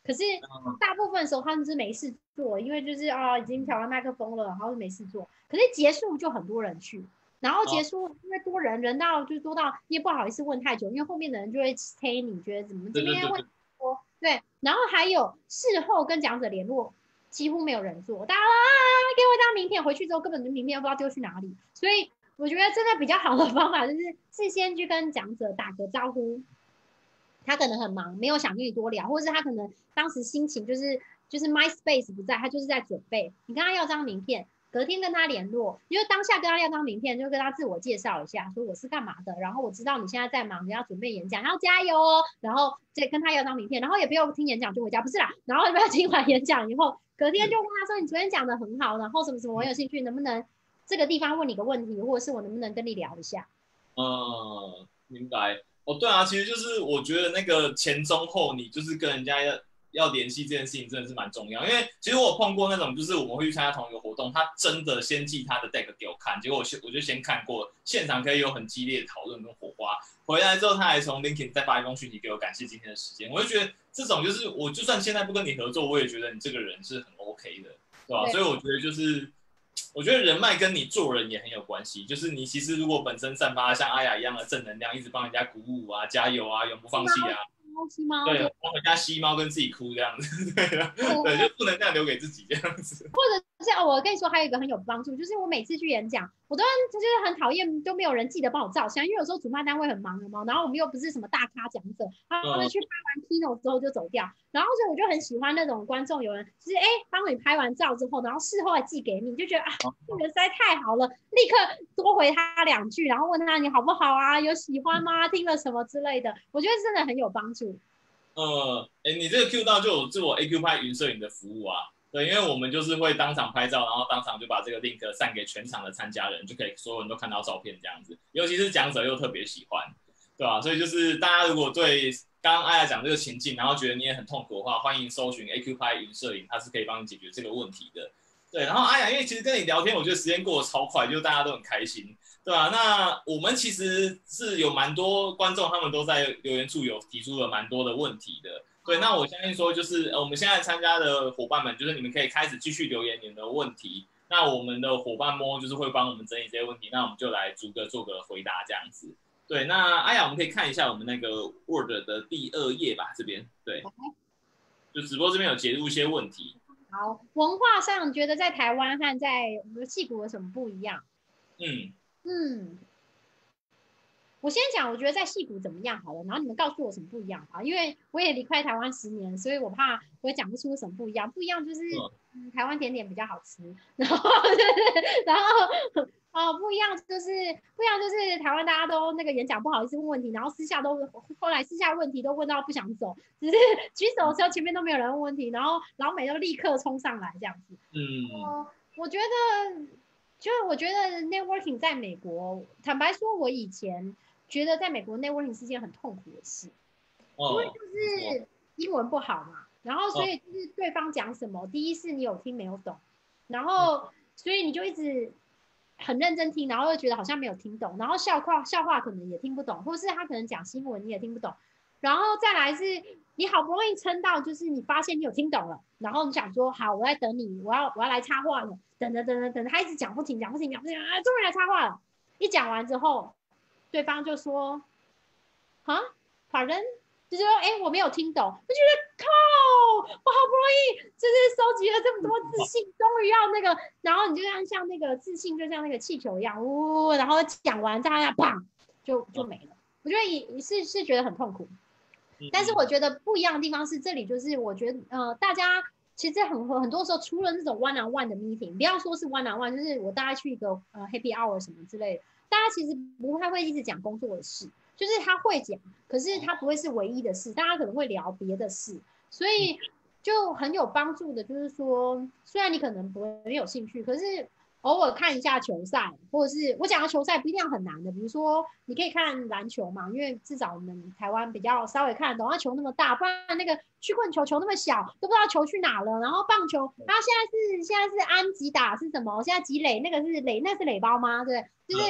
可是大部分的时候他们是没事做，因为就是啊已经调完麦克风了，然后没事做。可是结束就很多人去，然后结束因为多人，人到就多到你也不好意思问太久，因为后面的人就会催你，觉得怎么今天问多对，然后还有事后跟讲者联络，几乎没有人做，大家啊给我一张名片，回去之后根本就名片不知道丢去哪里，所以我觉得真的比较好的方法就是事先去跟讲者打个招呼。他可能很忙，没有想跟你多聊，或者是他可能当时心情就是就是 MySpace 不在，他就是在准备。你跟他要张名片，隔天跟他联络，因为当下跟他要张名片，就跟他自我介绍一下，说我是干嘛的，然后我知道你现在在忙，你要准备演讲，要加油哦。然后再跟他要张名片，然后也不用听演讲就回家，不是啦。然后不要听完演讲以后，隔天就跟他说你昨天讲的很好，然后什么什么我有兴趣，能不能这个地方问你个问题，或者是我能不能跟你聊一下？ 嗯，明白。哦，对啊，其实就是我觉得那个前中后，你就是跟人家要要联系这件事情真的是蛮重要。因为其实我有碰过那种，就是我们会去参加同一个活动，他真的先寄他的 deck 给我看，结果我我就先看过，现场可以有很激烈的讨论跟火花。回来之后，他还从 LinkedIn 再发一封讯息给我，感谢今天的时间。我就觉得这种就是，我就算现在不跟你合作，我也觉得你这个人是很 OK 的，对吧？所以我觉得就是。我觉得人脉跟你做人也很有关系，就是你其实如果本身散发像阿雅一样的正能量，一直帮人家鼓舞啊、加油啊、永不放弃啊，对，帮人家吸猫跟自己哭这样子，对对，就负能量留给自己这样子。 或者是哦，我跟你说还有一个很有帮助，就是我每次去演讲，我都就是很讨厌都没有人记得帮我照相，因为有时候主办单位很忙的嘛，然后我们又不是什么大咖讲者，他们去拍完 keynote 之后就走掉，然后所以我就很喜欢那种观众有人就是哎帮你拍完照之后，然后事后还寄给你，就觉得啊这个人实在太好了，立刻多回他两句，然后问他你好不好啊，有喜欢吗？听了什么之类的，我觉得真的很有帮助。 呃，哎，你这个 Q 到就有自我 A Q 拍云摄影的服务啊。对，因为我们就是会当场拍照，然后当场就把这个 link 散给全场的参加人，就可以所有人都看到照片这样子。尤其是讲者又特别喜欢，对吧？所以就是大家如果对刚刚阿雅讲这个情境，然后觉得你也很痛苦的话，欢迎搜寻 A Q 拍云摄影，它是可以帮你解决这个问题的。对，然后阿雅，因为其实跟你聊天，我觉得时间过得超快，就大家都很开心，对吧？那我们其实是有蛮多观众，他们都在留言处有提出了蛮多的问题的。对，那我相信说，就是呃，我们现在参加的伙伴们，就是你们可以开始继续留言你们的问题。那我们的伙伴摸就是会帮我们整理这些问题，那我们就来逐个做个回答这样子。对，那阿雅，我们可以看一下我们那个 Word 的第二页吧，这边对，就直播这边有截录一些问题。 好，文化上觉得在台湾和在矽谷有什么不一样？ 嗯嗯。我先讲，我觉得在矽谷怎么样好了，然后你们告诉我什么不一样吧，因为我也离开台湾十年，所以我怕我也讲不出什么不一样。不一样就是、嗯、台湾甜点比较好吃，然后然后哦不一样就是不一样就是台湾大家都那个演讲不好意思问问题，然后私下都后来私下问题都问到不想走，只是举手的时候前面都没有人问问题，然后老美都立刻冲上来这样子。嗯，呃、我觉得就我觉得 networking 在美国，坦白说，我以前。觉得在美国 networking 是件很痛苦的事，因为就是英文不好嘛，然后所以就是对方讲什么，第一是你有听没有懂，然后所以你就一直很认真听，然后又觉得好像没有听懂，然后笑话笑话可能也听不懂，或是他可能讲新闻你也听不懂，然后再来是你好不容易撑到就是你发现你有听懂了，然后你想说好我在等你，我要我要来插话了，等等等等等，他一直讲不停讲不停讲不停啊，终于来插话了，一讲完之后。对方就说：“啊 ，pardon， 就是说，哎，我没有听懂。”我觉得靠，我好不容易就是收集了这么多自信，终于要那个，然后你就像像那个自信，就像那个气球一样，呜，然后讲完再那砰，就就没了。我觉得也是是觉得很痛苦，但是我觉得不一样的地方是，这里就是我觉得呃，大家其实很很多时候除了那种 one on one 的 meeting， 不要说是 one on one， 就是我大家去一个呃 happy hour 什么之类的。大家其实不太会一直讲工作的事，就是他会讲，可是他不会是唯一的事，大家可能会聊别的事，所以就很有帮助的。就是说，虽然你可能不会有兴趣，可是偶尔看一下球赛，或者是我讲的球赛不一定很难的，比如说你可以看篮球嘛，因为至少我们台湾比较稍微看得懂，那球那么大，不然那个曲棍球球那么小，都不知道球去哪了。然后棒球，它现在是现在是安吉打是什么？现在几垒那个是垒，那是垒包吗？对，就是。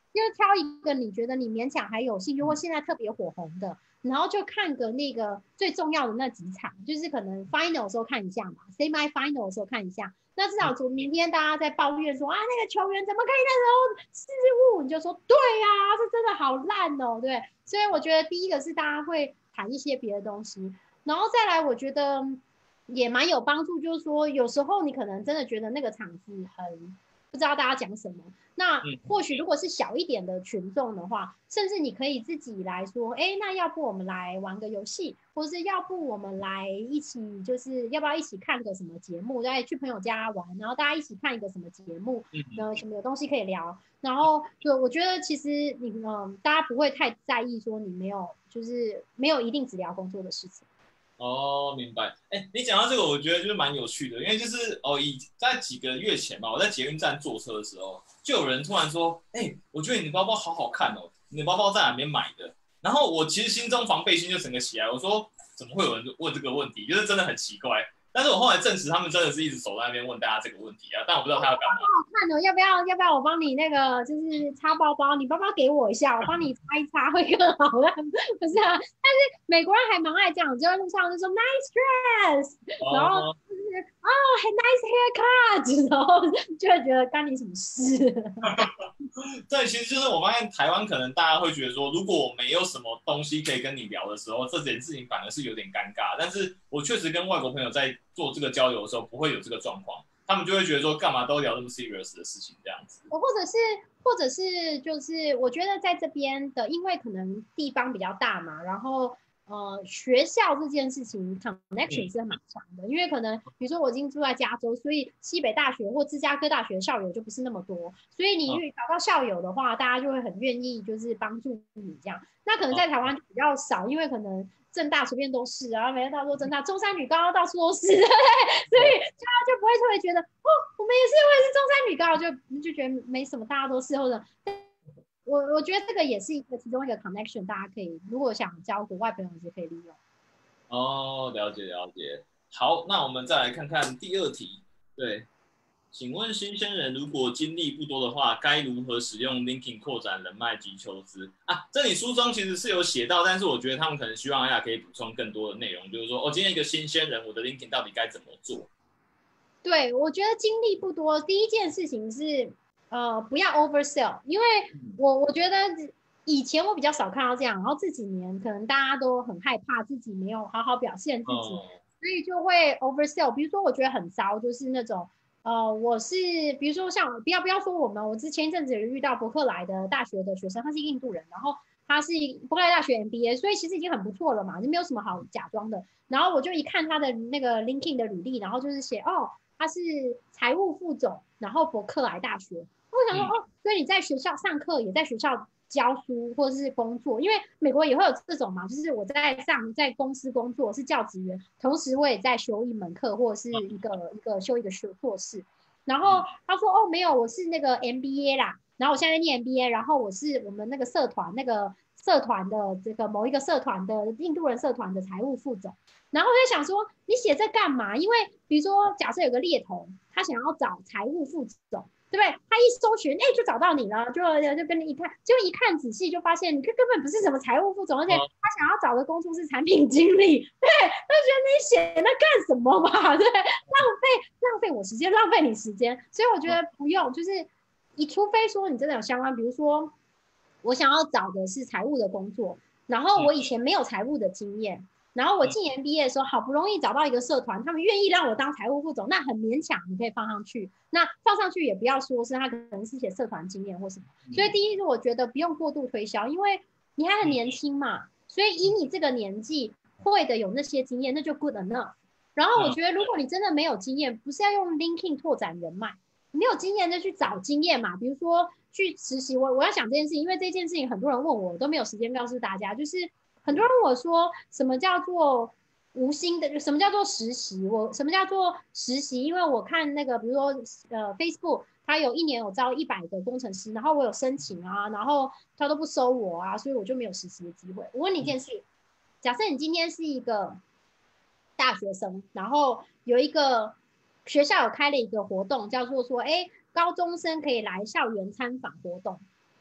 就是挑一个你觉得你勉强还有兴趣，或现在特别火红的，然后就看个那个最重要的那几场，就是可能 final 的时候看一下嘛 ，semi final 的时候看一下。那至少从明天大家在抱怨说啊，那个球员怎么可以那时候失误，你就说对呀、啊，这真的好烂哦，对。所以我觉得第一个是大家会谈一些别的东西，然后再来，我觉得也蛮有帮助，就是说有时候你可能真的觉得那个场子很不知道大家讲什么，那或许如果是小一点的群众的话，甚至你可以自己来说，哎，那要不我们来玩个游戏，或是要不我们来一起，就是要不要一起看个什么节目，再去朋友家玩，然后大家一起看一个什么节目，呃，什么有东西可以聊，然后就我觉得其实你嗯，大家不会太在意说你没有，就是没有一定只聊工作的事情。 哦，明白。哎，你讲到这个，我觉得就是蛮有趣的，因为就是哦，以在几个月前吧，我在捷运站坐车的时候，就有人突然说：“哎，我觉得你的包包好好看哦，你的包包在哪边买的？”然后我其实心中防备心就整个起来，我说：“怎么会有人问这个问题？就是真的很奇怪。”但是我后来证实，他们真的是一直守在那边问大家这个问题啊，但我不知道他要干嘛。 好看哦，要不要要不要我帮你那个就是擦包包，你包包给我一下，我帮你擦一擦会更好的，不是啊？但是美国人还蛮爱这样，就在路上就说 nice dress，然后就是哦很 nice haircut，然后就会觉得干你什么事？ 对，其实就是我发现台湾可能大家会觉得说，如果我没有什么东西可以跟你聊的时候，这件事情反而是有点尴尬。但是我确实跟外国朋友在做这个交流的时候，不会有这个状况，他们就会觉得说，干嘛都聊那么 serious 的事情这样子。 或者是或者是就是我觉得在这边的，因为可能地方比较大嘛，然后呃学校这件事情 connection 是蛮强的，因为可能比如说我已经住在加州，所以西北大学或芝加哥大学的校友就不是那么多，所以你找到校友的话，大家就会很愿意就是帮助你这样。那可能在台湾就比较少，因为可能政大随便都是，然后每天到处政大，中山女高到处都是，对不对？所以大家就不会特别觉得哦，我们也是，我也是中山女高，就就觉得没什么，大家都是，或者我我觉得这个也是一个其中一个 connection， 大家可以如果想交国外朋友也可以利用。 哦，了解了解。好，那我们再来看看第二题。对，请问新鲜人如果经历不多的话，该如何使用 LinkedIn 扩展人脉及求职啊？这里书中其实是有写到，但是我觉得他们可能希望阿雅可以补充更多的内容，就是说，哦，今天一个新鲜人，我的 LinkedIn 到底该怎么做？ 对，我觉得经历不多，第一件事情是呃不要 oversell，因为我我觉得以前我比较少看到这样，然后这几年可能大家都很害怕自己没有好好表现自己， 哦、 所以就会 oversell。比如说我觉得很糟，就是那种呃我是比如说像不要不要说我们，我之前一阵子有遇到伯克莱的大学的学生，他是印度人，然后他是伯克莱大学 M B A， 所以其实已经很不错了嘛，就没有什么好假装的。然后我就一看他的那个 LinkedIn 的履历，然后就是写哦。他是财务副总，然后伯克莱大学。我想说，哦，所以你在学校上课，也在学校教书或者是工作，因为美国也会有这种嘛，就是我在上在公司工作是教职员，同时我也在修一门课或者是一个一个修一个硕士。然后他说，哦，没有，我是那个 M B A 啦，然后我现在在念 M B A，然后我是我们那个社团那个社团的这个某一个社团的印度人社团的财务副总。然后我就想说，你写这干嘛？因为比如说，假设有个猎头，他想要找财务副总，对不对？他一搜寻，哎，就找到你了，就就跟你一看，就一看仔细就发现你根本不是什么财务副总，而且他想要找的工作是产品经理，对，他觉得你写那干什么嘛？对，浪费浪费我时间，浪费你时间，所以我觉得不用，就是你除非说你真的有相关，比如说我想要找的是财务的工作，然后我以前没有财务的经验。然后我进 M B A 的时候，好不容易找到一个社团，他们愿意让我当财务副总，那很勉强，你可以放上去。那放上去也不要说是他可能是写社团经验或什么。所以第一，我觉得不用过度推销，因为你还很年轻嘛，所以以你这个年纪会的有那些经验，那就 good enough。然后我觉得，如果你真的没有经验，不是要用 LinkedIn 拓展人脉，没有经验就去找经验嘛，比如说去实习。我我要想这件事情，因为这件事情很多人问我，我都没有时间告诉大家，就是。很多人问我说，什么叫做无薪的？什么叫做实习？我什么叫做实习？因为我看那个，比如说呃，Facebook，他有一年有招一百个工程师，然后我有申请啊，然后他都不收我啊，所以我就没有实习的机会。我问你一件事，假设你今天是一个大学生，然后有一个学校有开了一个活动，叫做说，哎，高中生可以来校园参访活动。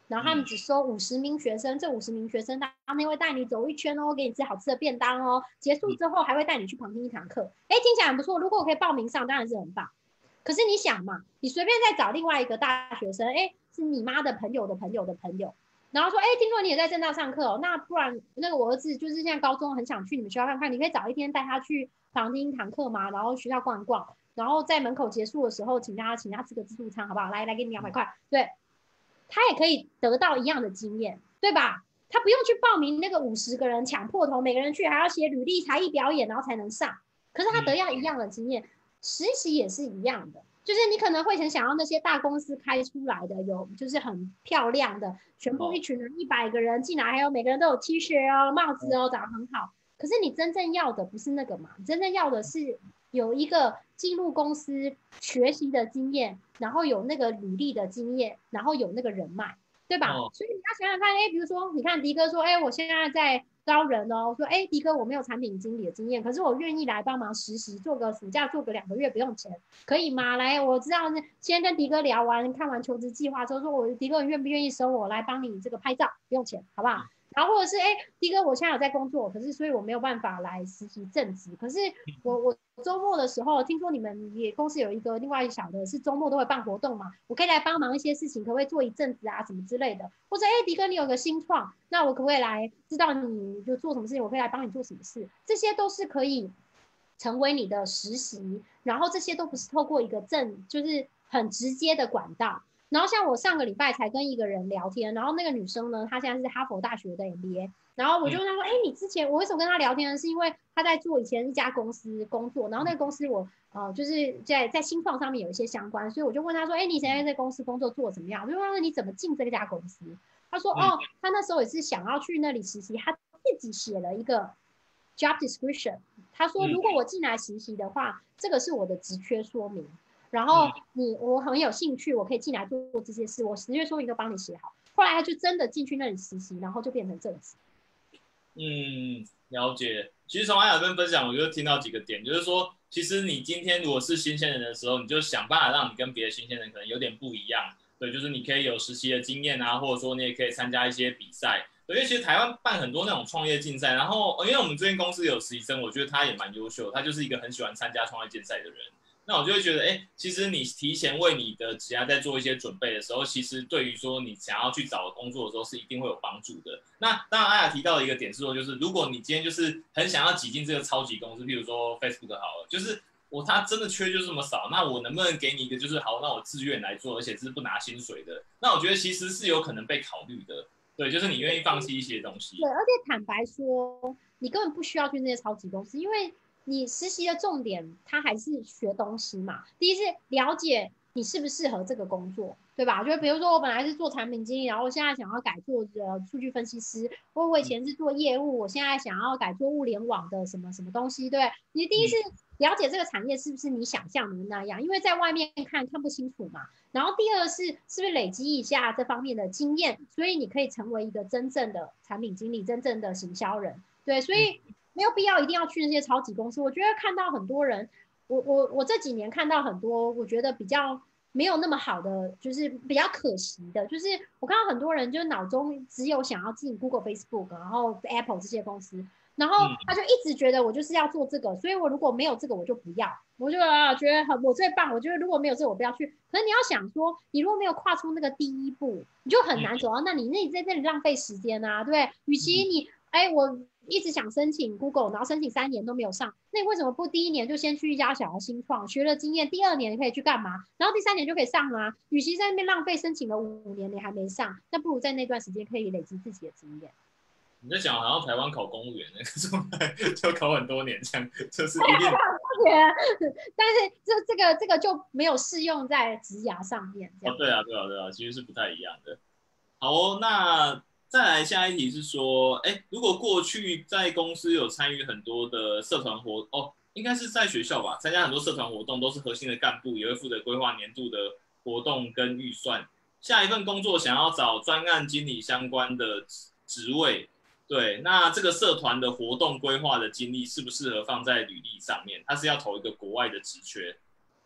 然后他们只收五十名学生，这五十名学生当天会带你走一圈哦，给你吃好吃的便当哦，结束之后还会带你去旁听一堂课。哎，听起来很不错，如果我可以报名上，当然是很棒。可是你想嘛，你随便再找另外一个大学生，哎，是你妈的朋友的朋友的朋友，然后说，哎，听说你也在政大上课哦，那不然那个我儿子就是现在高中很想去你们学校看看，你可以早一天带他去旁听一堂课嘛，然后学校逛一逛，然后在门口结束的时候，请他请他吃个自助餐，好不好？来来，给你两百块，对，他也可以得到一样的经验，对吧？他不用去报名那个五十个人抢破头，每个人去还要写履历、才艺表演，然后才能上。可是他得到一样的经验，实习也是一样的。就是你可能会很想要那些大公司开出来的，有就是很漂亮的，全部一群人一百个人进来，还有每个人都有 T 恤哦、帽子哦，长得很好。可是你真正要的不是那个嘛，真正要的是有一个进入公司学习的经验，然后有那个履历的经验，然后有那个人脉，对吧？哦、所以你要想想看，哎，比如说你看迪哥说，哎，我现在在招人哦，说，哎，迪哥我没有产品经理的经验，可是我愿意来帮忙实习，做个暑假做个两个月不用钱，可以吗？来，我知道先跟迪哥聊完，看完求职计划之后，说我迪哥你愿不愿意收我来帮你这个拍照，不用钱，好不好？然后或者是哎，迪哥我现在有在工作，可是所以我没有办法来实习正职，可是我我周末的时候听说你们也公司有一个另外一小的是周末都会办活动嘛，我可以来帮忙一些事情，可不可以做一阵子啊什么之类的？或者哎，迪哥你有个新创，那我可不可以来知道你就做什么事情，我可以来帮你做什么事？这些都是可以成为你的实习，然后这些都不是透过一个正就是很直接的管道。然后像我上个礼拜才跟一个人聊天，然后那个女生呢，她现在是哈佛大学的 M B A， 然后我就问她说，哎、嗯，你之前我为什么跟她聊天呢？是因为她在做以前一家公司工作，然后那个公司我呃就是在在新创上面有一些相关，所以我就问她说，哎，你现在在公司工作做怎么样？我就问她你怎么进这家公司？她说，哦，她那时候也是想要去那里实习，她自己写了一个 job description， 她说如果我进来实习的话，这个是我的职缺说明。然后你我很有兴趣，我可以进来做这些事，我十月说明都帮你写好。后来他就真的进去那里实习，然后就变成正职。 嗯，了解。其实从艾雅跟分享，我就听到几个点，就是说，其实你今天如果是新鲜人的时候，你就想办法让你跟别的新鲜人可能有点不一样。对，就是你可以有实习的经验啊，或者说你也可以参加一些比赛。对，因为其实台湾办很多那种创业竞赛，然后因为我们最近公司有实习生，我觉得他也蛮优秀，他就是一个很喜欢参加创业竞赛的人。那我就会觉得，哎，其实你提前为你的职业在做一些准备的时候，其实对于说你想要去找工作的时候，是一定会有帮助的。那当然，阿雅提到的一个点是说，就是如果你今天就是很想要挤进这个超级公司，譬如说 Facebook 好了，就是我他真的缺就这么少，那我能不能给你一个就是好，那我自愿来做，而且是不拿薪水的？那我觉得其实是有可能被考虑的。对，就是你愿意放弃一些东西。 对，而且坦白说，你根本不需要去那些超级公司，因为你实习的重点，它还是学东西嘛。第一是了解你适不适合这个工作，对吧？就比如说我本来是做产品经理，然后我现在想要改做呃数据分析师，或我以前是做业务，我现在想要改做物联网的什么什么东西，对。你第一是了解这个产业是不是你想象的那样，因为在外面看看不清楚嘛。然后第二是是不是累积一下这方面的经验，所以你可以成为一个真正的产品经理，真正的行销人。对，所以没有必要一定要去那些超级公司。我觉得看到很多人，我我我这几年看到很多，我觉得比较没有那么好的，就是比较可惜的，就是我看到很多人就脑中只有想要进 Google、Facebook， 然后 Apple 这些公司。然后他就一直觉得我就是要做这个，所以我如果没有这个我就不要，我就啊觉得很我最棒，我觉得如果没有这个我不要去。可是你要想说，你如果没有跨出那个第一步，你就很难走到那里，那你在这里浪费时间啊，对不对？与其你哎我一直想申请 Google， 然后申请三年都没有上，那你为什么不第一年就先去一家小的新创，学了经验，第二年你可以去干嘛？然后第三年就可以上啊。与其在那边浪费申请了五年你还没上，那不如在那段时间可以累积自己的经验。 你在想好像台湾考公务员呢，可是我们就考很多年，这样就是一定。 但是这这个这个就没有适用在职涯上面。 哦，对啊，对啊，对啊，其实是不太一样的。好哦，那再来下一题是说，哎，如果过去在公司有参与很多的社团活哦，应该是在学校吧，参加很多社团活动，都是核心的干部，也会负责规划年度的活动跟预算。下一份工作想要找专案经理相关的职位。对，那这个社团的活动规划的经历适不适合放在履历上面？他是要投一个国外的职缺。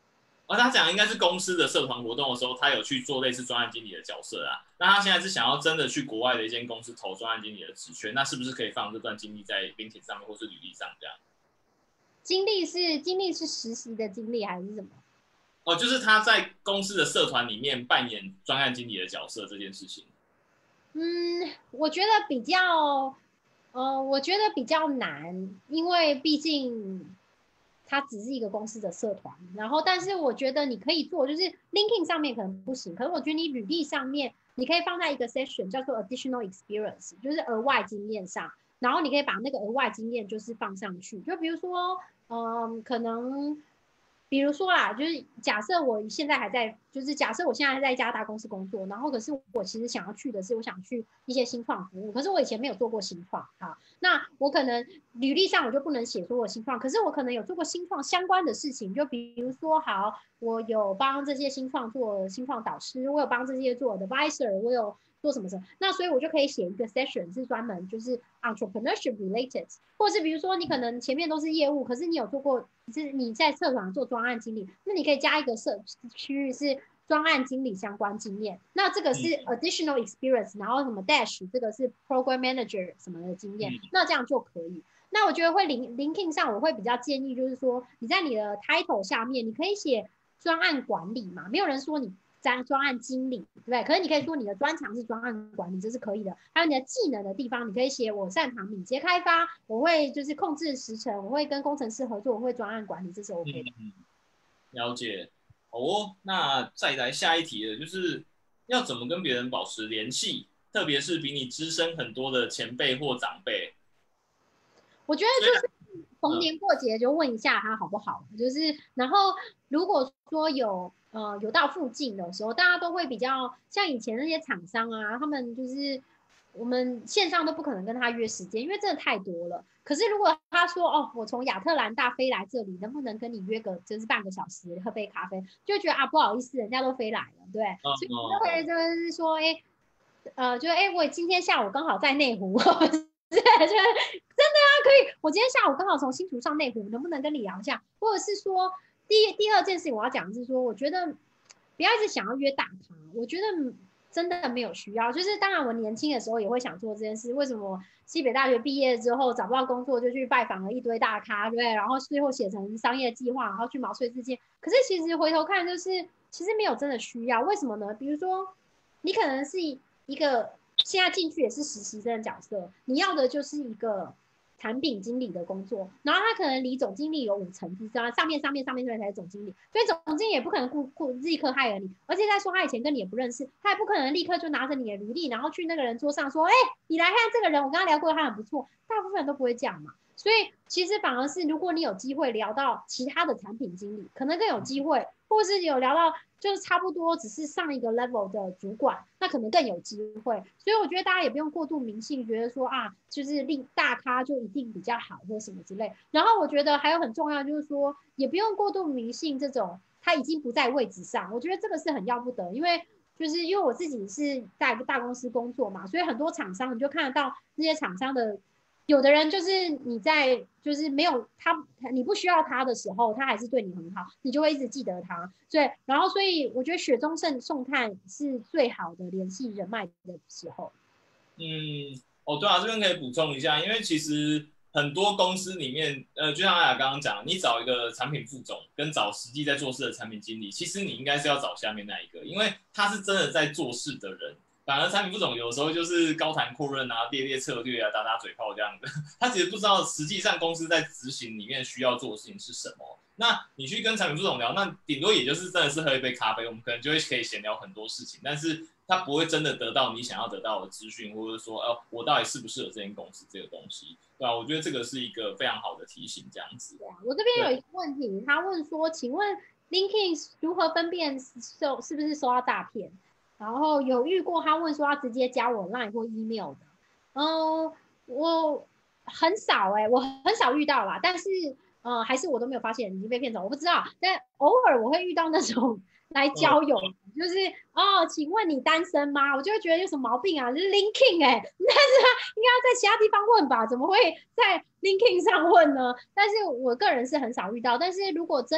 而他讲应该是公司的社团活动的时候，他有去做类似专案经理的角色啊。那他现在是想要真的去国外的一间公司投专案经理的职缺，那是不是可以放这段经历在 LinkedIn 上面或是履历上这样？ 经历是经历是实习的经历还是什么？ 哦，就是他在公司的社团里面扮演专案经理的角色这件事情。 嗯，我觉得比较，呃，我觉得比较难，因为毕竟它只是一个公司的社团。然后，但是我觉得你可以做，就是 LinkedIn 上面可能不行，可是我觉得你履历上面你可以放在一个 section 叫做 additional experience，就是额外经验上。然后你可以把那个额外经验就是放上去，就比如说，嗯，可能。比如说啦，就是假设我现在还在，就是假设我现在还在一家大公司工作，然后可是我其实想要去的是，我想去一些新创服务，可是我以前没有做过新创，好，那我可能履历上我就不能写说我新创，可是我可能有做过新创相关的事情，就比如说，好，我有帮这些新创做新创导师，我有帮这些做 advisor， 我有做什么什么，那所以我就可以写一个 session 是专门就是 entrepreneurship related， 或是比如说你可能前面都是业务，可是你有做过，是你在社团做专案经理，那你可以加一个社区域是专案经理相关经验，那这个是 additional experience， 然后什么 dash 这个是 program manager 什么的经验，那这样就可以。那我觉得会 LinkedIn 上我会比较建议就是说你在你的 title 下面你可以写专案管理嘛，没有人说你专专案经理，对不对？可是你可以说你的专长是专案管理，这是可以的。还有你的技能的地方，你可以写我擅长敏捷开发，我会就是控制时程，我会跟工程师合作，我会专案管理，这是 OK 的。 嗯，了解。哦，那再来下一题了，就是要怎么跟别人保持联系，特别是比你资深很多的前辈或长辈。 我觉得就是逢年过节就问一下他好不好，就是，然后如果说有呃有到附近的时候，大家都会比较像以前那些厂商啊，他们就是我们线上都不可能跟他约时间，因为真的太多了。可是如果他说哦，我从亚特兰大飞来这里，能不能跟你约个就是半个小时喝杯咖啡？就觉得啊不好意思，人家都飞来了，对， 嗯、 所以就会就是说，哎，呃，就哎我今天下午刚好在内湖。对，就是真的啊，可以。我今天下午刚好从新竹上内湖，能不能跟你聊一下？或者是说，第第二件事情我要讲的是说，我觉得不要一直想要约大咖，我觉得真的没有需要。就是当然，我年轻的时候也会想做这件事。为什么西北大学毕业之后找不到工作，就去拜访了一堆大咖，对不对？然后最后写成商业计划，然后去毛遂自荐。可是其实回头看，就是其实没有真的需要。为什么呢？比如说，你可能是一个。现在进去也是实习生的角色，你要的就是一个产品经理的工作，然后他可能离总经理有五层之上，上面上面上面才是总经理，所以总经理也不可能顾顾立刻害了你，而且再说他以前跟你也不认识，他也不可能立刻就拿着你的履历，然后去那个人桌上说，哎、欸，你来看这个人，我跟他聊过，他很不错，大部分人都不会这样嘛。所以其实反而是，如果你有机会聊到其他的产品经理，可能更有机会，或是有聊到就是差不多只是上一个 level 的主管，那可能更有机会。所以我觉得大家也不用过度迷信，觉得说啊，就是令大咖就一定比较好或什么之类。然后我觉得还有很重要就是说，也不用过度迷信这种他已经不在位置上，我觉得这个是很要不得，因为。就是因为我自己是在一个大公司工作嘛，所以很多厂商你就看得到那些厂商的。有的人就是你在就是没有他，你不需要他的时候，他还是对你很好，你就会一直记得他。对，然后所以我觉得雪中送送炭是最好的联系人脉的时候。 嗯，哦，对啊，这边可以补充一下，因为其实很多公司里面，呃，就像阿雅刚刚讲，你找一个产品副总跟找实际在做事的产品经理，其实你应该是要找下面那一个，因为他是真的在做事的人。反而产品副总有时候就是高谈阔论啊、列列策略啊、打打嘴炮这样的，他其实不知道实际上公司在执行里面需要做的事情是什么。那你去跟产品副总聊，那顶多也就是真的是喝一杯咖啡，我们可能就会可以闲聊很多事情，但是他不会真的得到你想要得到的资讯，或者说，呃，我到底适不适合这间公司这个东西，对吧、啊？我觉得这个是一个非常好的提醒，这样子。 对啊，我这边有一个问题，他问说，请问 LinkedIn 如何分辨收是不是收到诈骗？然后有遇过他问说要直接加我 Line 或 email 的，嗯，我很少哎、欸，我很少遇到啦，但是呃，还是我都没有发现已经被骗走，我不知道，但偶尔我会遇到那种来交友，就是哦，请问你单身吗？我就会觉得有什么毛病啊，就是 LinkedIn 哎、欸，但是他应该要在其他地方问吧，怎么会在 LinkedIn 上问呢？但是我个人是很少遇到，但是如果真的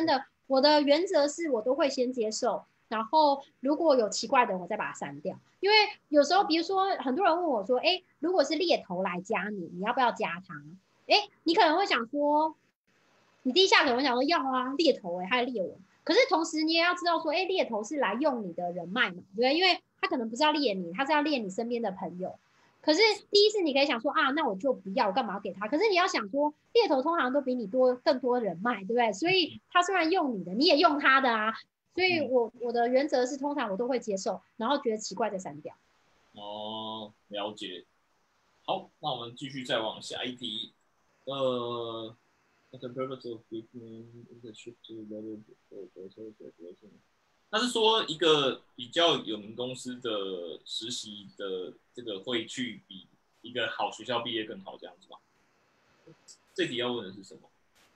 我的原则是我都会先接受，然后如果有奇怪的，我再把它删掉。因为有时候，比如说很多人问我说，哎，如果是猎头来加你，你要不要加他？哎，你可能会想说，你第一下可能会想说要啊，猎头哎、欸，他猎我。可是同时你也要知道说，哎，猎头是来用你的人脉嘛，对不对？因为他可能不是要猎你，他是要猎你身边的朋友。可是第一次你可以想说啊，那我就不要，我干嘛要给他？可是你要想说，猎头通常都比你多更多人脉，对不对？所以他虽然用你的，你也用他的啊。所以我我的原则是，通常我都会接受，然后觉得奇怪再删掉。 哦，了解。好，那我们继续再往下一题。呃，the purpose of giving internship to level graduation。他是说一个比较有名公司的实习的这个会去比一个好学校毕业更好，这样子吗？这题要问的是什么？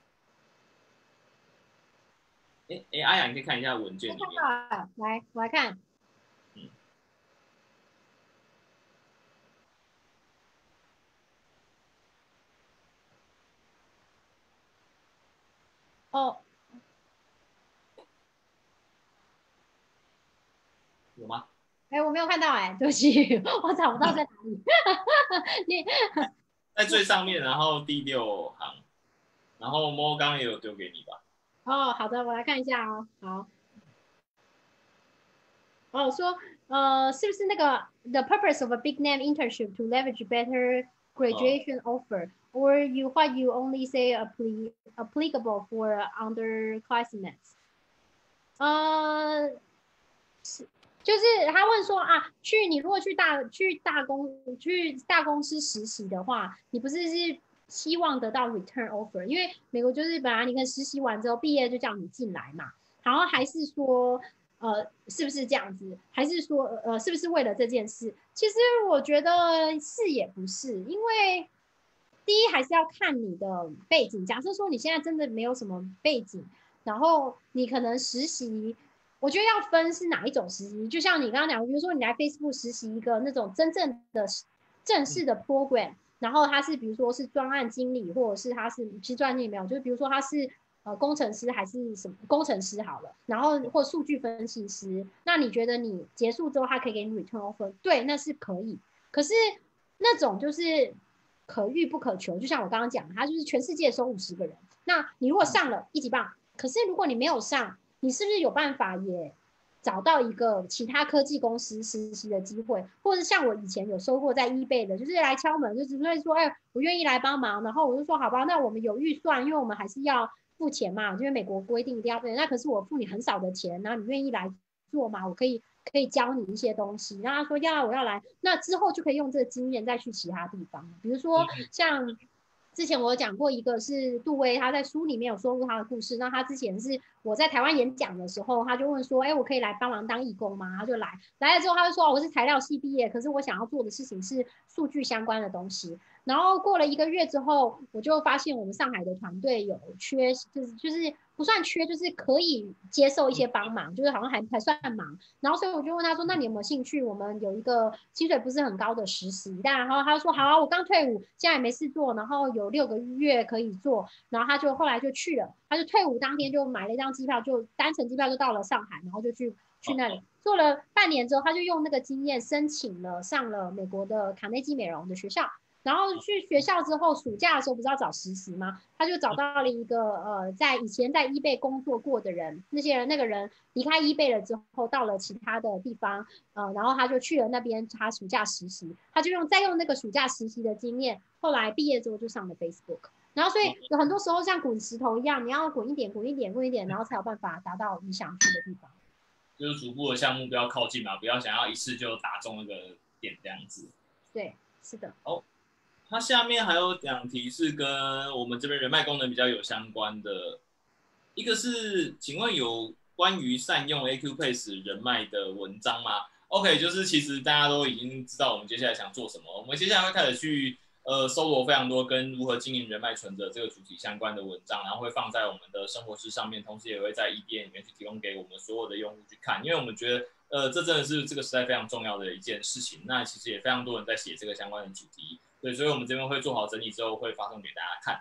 哎哎，阿雅，你可以看一下文件里面。 来，我来看。 嗯。 哦。 有吗？ 哎，我没有看到哎、欸，对不起，我找不到在哪里。你在最上面，然后第六行，然后摸刚刚也有丢给你吧？ 哦，好的，我来看一下哦。好。哦，说呃，是不是那个 the purpose of a big name internship to leverage better graduation offer, or you what you only say apply, applicable for underclassmen？ 呃，是就是他问说啊，去你如果去大去大公去大公司实习的话，你不是是希望得到 return offer？ 因为美国就是本来你可以实习完之后毕业就叫你进来嘛，然后还是说呃是不是这样子？还是说呃是不是为了这件事？其实我觉得是也不是，因为第一还是要看你的背景。假设说你现在真的没有什么背景，然后你可能实习。我觉得要分是哪一种实习，就像你刚刚讲，比如说你来 Facebook 实习一个那种真正的正式的 program，然后他是比如说是专案经理，或者是他是其实专案经理没有，就是比如说他是呃工程师还是什么工程师好了，然后或数据分析师，那你觉得你结束之后他可以给你 return offer？ 对，那是可以。可是那种就是可遇不可求，就像我刚刚讲的，他就是全世界收五十个人，那你如果上了一级棒，可是如果你没有上，你是不是有办法也找到一个其他科技公司实习的机会？或者像我以前有收过在 eBay 的，就是来敲门，就只会说，哎，我愿意来帮忙，然后我就说，好吧，那我们有预算，因为我们还是要付钱嘛，因为美国规定一定要付钱，那可是我付你很少的钱，然后你愿意来做吗？我可以可以教你一些东西。然后他说要我要来，那之后就可以用这个经验再去其他地方，比如说像。之前我有讲过一个是杜威，他在书里面有说过他的故事。那他之前是我在台湾演讲的时候，他就问说：“哎，我可以来帮忙当义工吗？”他就来，来了之后他就说：“我是材料系毕业，可是我想要做的事情是数据相关的东西。”然后过了一个月之后，我就发现我们上海的团队有缺，就是就是不算缺，就是可以接受一些帮忙，就是好像还还算忙。然后所以我就问他说：“那你有没有兴趣？我们有一个薪水不是很高的实习。”但然后他说：“好啊，我刚退伍，现在也没事做，然后有六个月可以做。”然后他就后来就去了，他就退伍当天就买了一张机票，就单程机票就到了上海，然后就去去那里做了半年之后，他就用那个经验申请了上了美国的卡内基美容的学校。然后去学校之后，暑假的时候不是要找实习吗？他就找到了一个呃，在以前在 eBay 工作过的人，那些人那个人离开 eBay 了之后，到了其他的地方，呃，然后他就去了那边，他暑假实习，他就用再用那个暑假实习的经验，后来毕业之后就上了 Facebook。然后所以有很多时候像滚石头一样，你要滚一点、滚一点、滚一点，然后才有办法达到你想去的地方。 就是逐步的向目标靠近嘛，不要想要一次就打中那个点这样子。 对，是的。 哦。它下面还有两题是跟我们这边人脉功能比较有相关的，一个是，请问有关于善用 A Q Pace 人脉的文章吗 ？OK， 就是其实大家都已经知道我们接下来想做什么，我们接下来会开始去呃搜罗非常多跟如何经营人脉存折这个主题相关的文章，然后会放在我们的生活室上面，同时也会在 E D N 里面去提供给我们所有的用户去看，因为我们觉得呃这真的是这个时代非常重要的一件事情。那其实也非常多人在写这个相关的主题。对，所以我们这边会做好整理之后，会发送给大家看。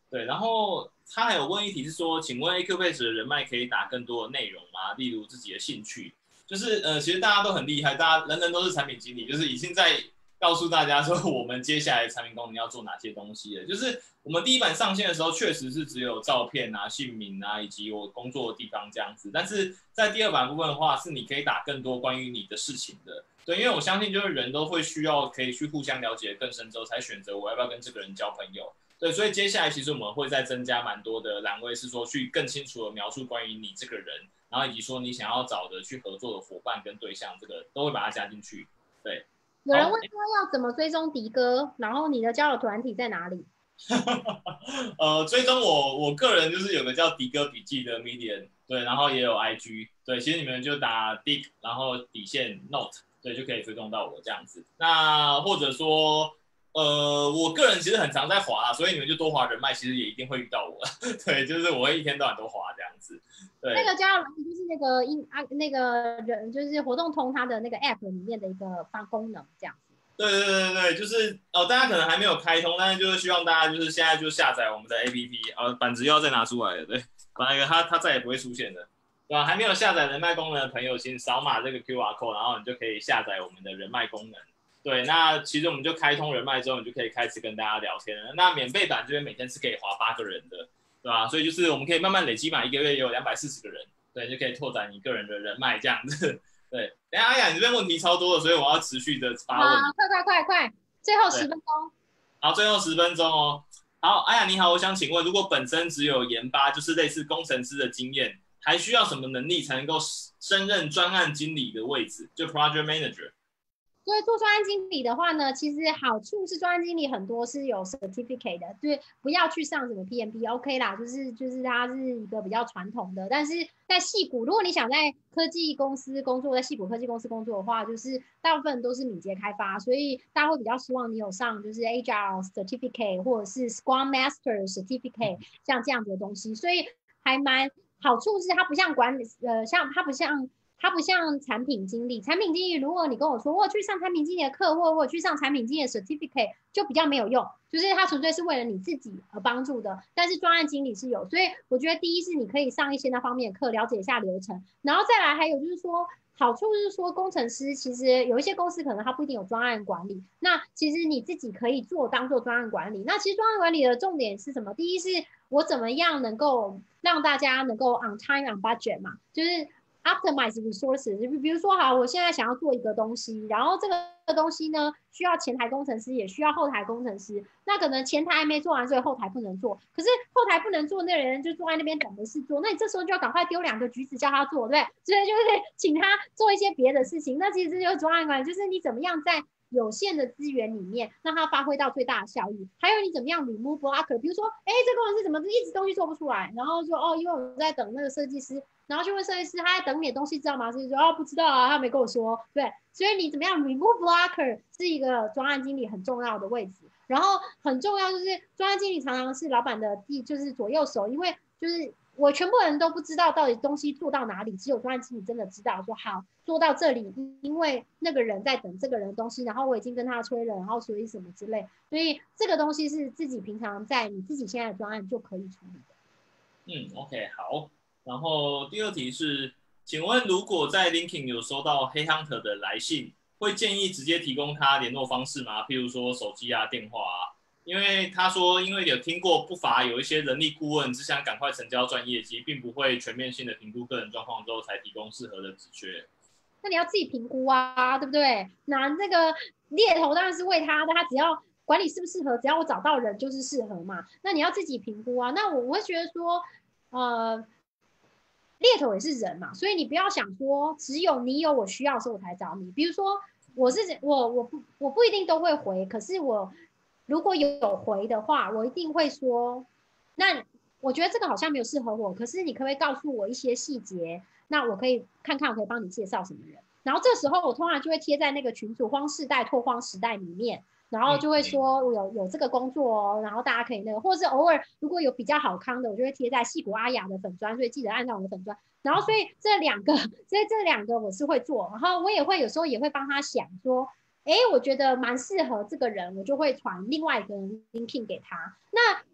对，然后他还有问一题是说，请问 A Q Pace 的人脉可以打更多的内容吗？例如自己的兴趣，就是呃，其实大家都很厉害，大家人人都是产品经理，就是已经在告诉大家说我们接下来产品功能要做哪些东西了。就是我们第一版上线的时候，确实是只有照片啊、姓名啊以及我工作的地方这样子，但是在第二版部分的话，是你可以打更多关于你的事情的。对，因为我相信就是人都会需要可以去互相了解更深之后，才选择我要不要跟这个人交朋友。对，所以接下来其实我们会再增加蛮多的栏位，是说去更清楚的描述关于你这个人，然后以及说你想要找的去合作的伙伴跟对象，这个都会把它加进去。对， 有人问说要怎么追踪迪哥，然后你的交友团体在哪里？ 呃，追踪我我个人就是有个叫迪哥笔记的 Medium， 对，然后也有 I G， 对，其实你们就打 Dick， 然后底线 Note， 对，就可以追踪到我这样子。那或者说。呃，我个人其实很常在滑啦，所以你们就多滑人脉，其实也一定会遇到我。对，就是我会一天到晚都滑这样子。对， 那个交友软体就是那个音啊，那个人就是活动通它的那个 App 里面的一个方功能这样子。 对对对对，就是哦，大家可能还没有开通，但是就是希望大家就是现在就下载我们的 A P P， 啊，板子又要再拿出来了，对，把那个它它再也不会出现的，对吧？还没有下载人脉功能的朋友，请扫码这个 Q R code， 然后你就可以下载我们的人脉功能。对，那其实我们就开通人脉之后，你就可以开始跟大家聊天了。那免费版这边每天是可以划八个人的，对吧？所以就是我们可以慢慢累积嘛，一个月也有两百四十个人，对，就可以拓展你个人的人脉这样子。对，等一下，哎呀，你这边问题超多的，所以我要持续的发问。 好，快快快快，最后十分钟。 好，最后十分钟哦。好，哎呀，你好，我想请问，如果本身只有研发，就是类似工程师的经验，还需要什么能力才能够升任专案经理的位置？就 project manager。 所以做专案经理的话呢，其实好处是专案经理很多是有 certificate 的，对，不要去上什么 P M P，OK 啦，就是就是它是一个比较传统的。但是在矽谷，如果你想在科技公司工作，在矽谷科技公司工作的话，就是大部分都是敏捷开发，所以大家会比较希望你有上就是 Agile certificate 或者是 Scrum Master certificate 像这样子的东西，所以还蛮好处是它不像管理，呃，像它不像。它不像产品经理，产品经理如果你跟我说我去上产品经理的课，或我去上产品经理的 certificate， 就比较没有用，就是它纯粹是为了你自己而帮助的。但是专案经理是有，所以我觉得第一是你可以上一些那方面的课，了解一下流程，然后再来还有就是说。好处是说，工程师其实有一些公司可能它不一定有专案管理，那其实你自己可以做当做专案管理。那其实专案管理的重点是什么？第一是我怎么样能够让大家能够 on time on budget 嘛，就是optimize resources， 比如说好，我现在想要做一个东西，然后这个东西呢需要前台工程师，也需要后台工程师。那可能前台还没做完，所以后台不能做。可是后台不能做，那人就坐在那边等没事做。那你这时候就要赶快丢两个橘子叫他做，对不对？所以就是请他做一些别的事情。那其实这就是专案管理，就是你怎么样在有限的资源里面让它发挥到最大的效益。还有你怎么样 remove blocker， 比如说，哎，这个工程师怎么一直东西做不出来？然后说哦，因为我们在等那个设计师。然后去问设计师，他在等你的东西，知道吗？设计师说哦，不知道啊，他没跟我说。对，所以你怎么样 remove blocker 是一个专案经理很重要的位置。然后很重要就是专案经理常常是老板的第就是左右手，因为就是我全部人都不知道到底东西做到哪里，只有专案经理真的知道说好做到这里，因为那个人在等这个人的东西，然后我已经跟他催了，然后所以什么之类，所以这个东西是自己平常在你自己现在的专案就可以处理的。 嗯 ，OK， 好。然后第二题是，请问如果在 LinkedIn 有收到黑 hunter 的来信，会建议直接提供他联络方式吗？譬如说手机啊、电话啊。因为他说，因为有听过不乏有一些人力顾问只想赶快成交赚业绩，并不会全面性的评估个人状况之后才提供适合的职缺。 那你要自己评估啊，对不对？那这个猎头当然是为他的，他只要管理适不适合，只要我找到人就是适合嘛。那你要自己评估啊。那我我会觉得说，呃。猎头也是人嘛，所以你不要想说只有你有我需要的时候我才找你。比如说我是我我不我不一定都会回，可是我如果有回的话，我一定会说，那我觉得这个好像没有适合我，可是你可不可以告诉我一些细节？那我可以看看我可以帮你介绍什么人。然后这时候我通常就会贴在那个群组荒世代拓荒时代里面。然后就会说我有有这个工作哦，然后大家可以那个，或者是偶尔如果有比较好康的，我就会贴在矽谷阿雅的粉专，所以记得按照我的粉专。然后所以这两个，所以这两个我是会做，然后我也会有时候也会帮他想说，哎，我觉得蛮适合这个人，我就会传另外一个人 linking 给他。那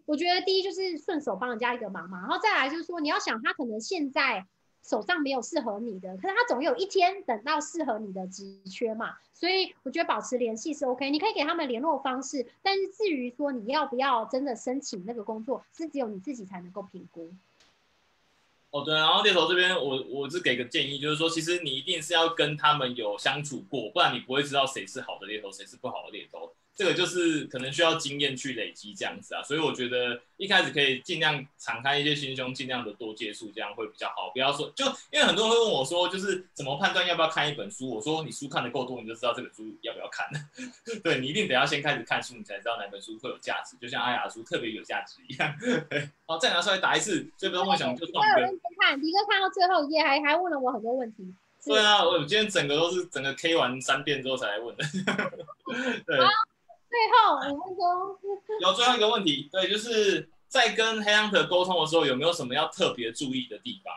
我觉得第一就是顺手帮人家一个忙嘛，然后再来就是说你要想他可能现在手上没有适合你的，可是他总有一天等到适合你的职缺嘛，所以我觉得保持联系是 OK， 你可以给他们联络方式，但是至于说你要不要真的申请那个工作，是只有你自己才能够评估。 哦，对，然后猎头这边我我是给个建议，就是说，其实你一定是要跟他们有相处过，不然你不会知道谁是好的猎头，谁是不好的猎头。这个就是可能需要经验去累积这样子啊，所以我觉得一开始可以尽量敞开一些心胸，尽量的多接触，这样会比较好。不要说就因为很多人会问我说，就是怎么判断要不要看一本书？我说你书看得够多，你就知道这本书要不要看了。对，你一定得要先开始看书，你才知道哪本书会有价值，就像阿雅的书特别有价值一样。对，好，再拿出来打一次，最不要梦想就算一个。 我有认真看，迪哥看到最后一页还还问了我很多问题。 对啊，我今天整个都是整个 K 完三遍之后才来问的。对。 最后五分钟， 有最后一个问题，对，就是在跟 Headhunter 沟通的时候，有没有什么要特别注意的地方？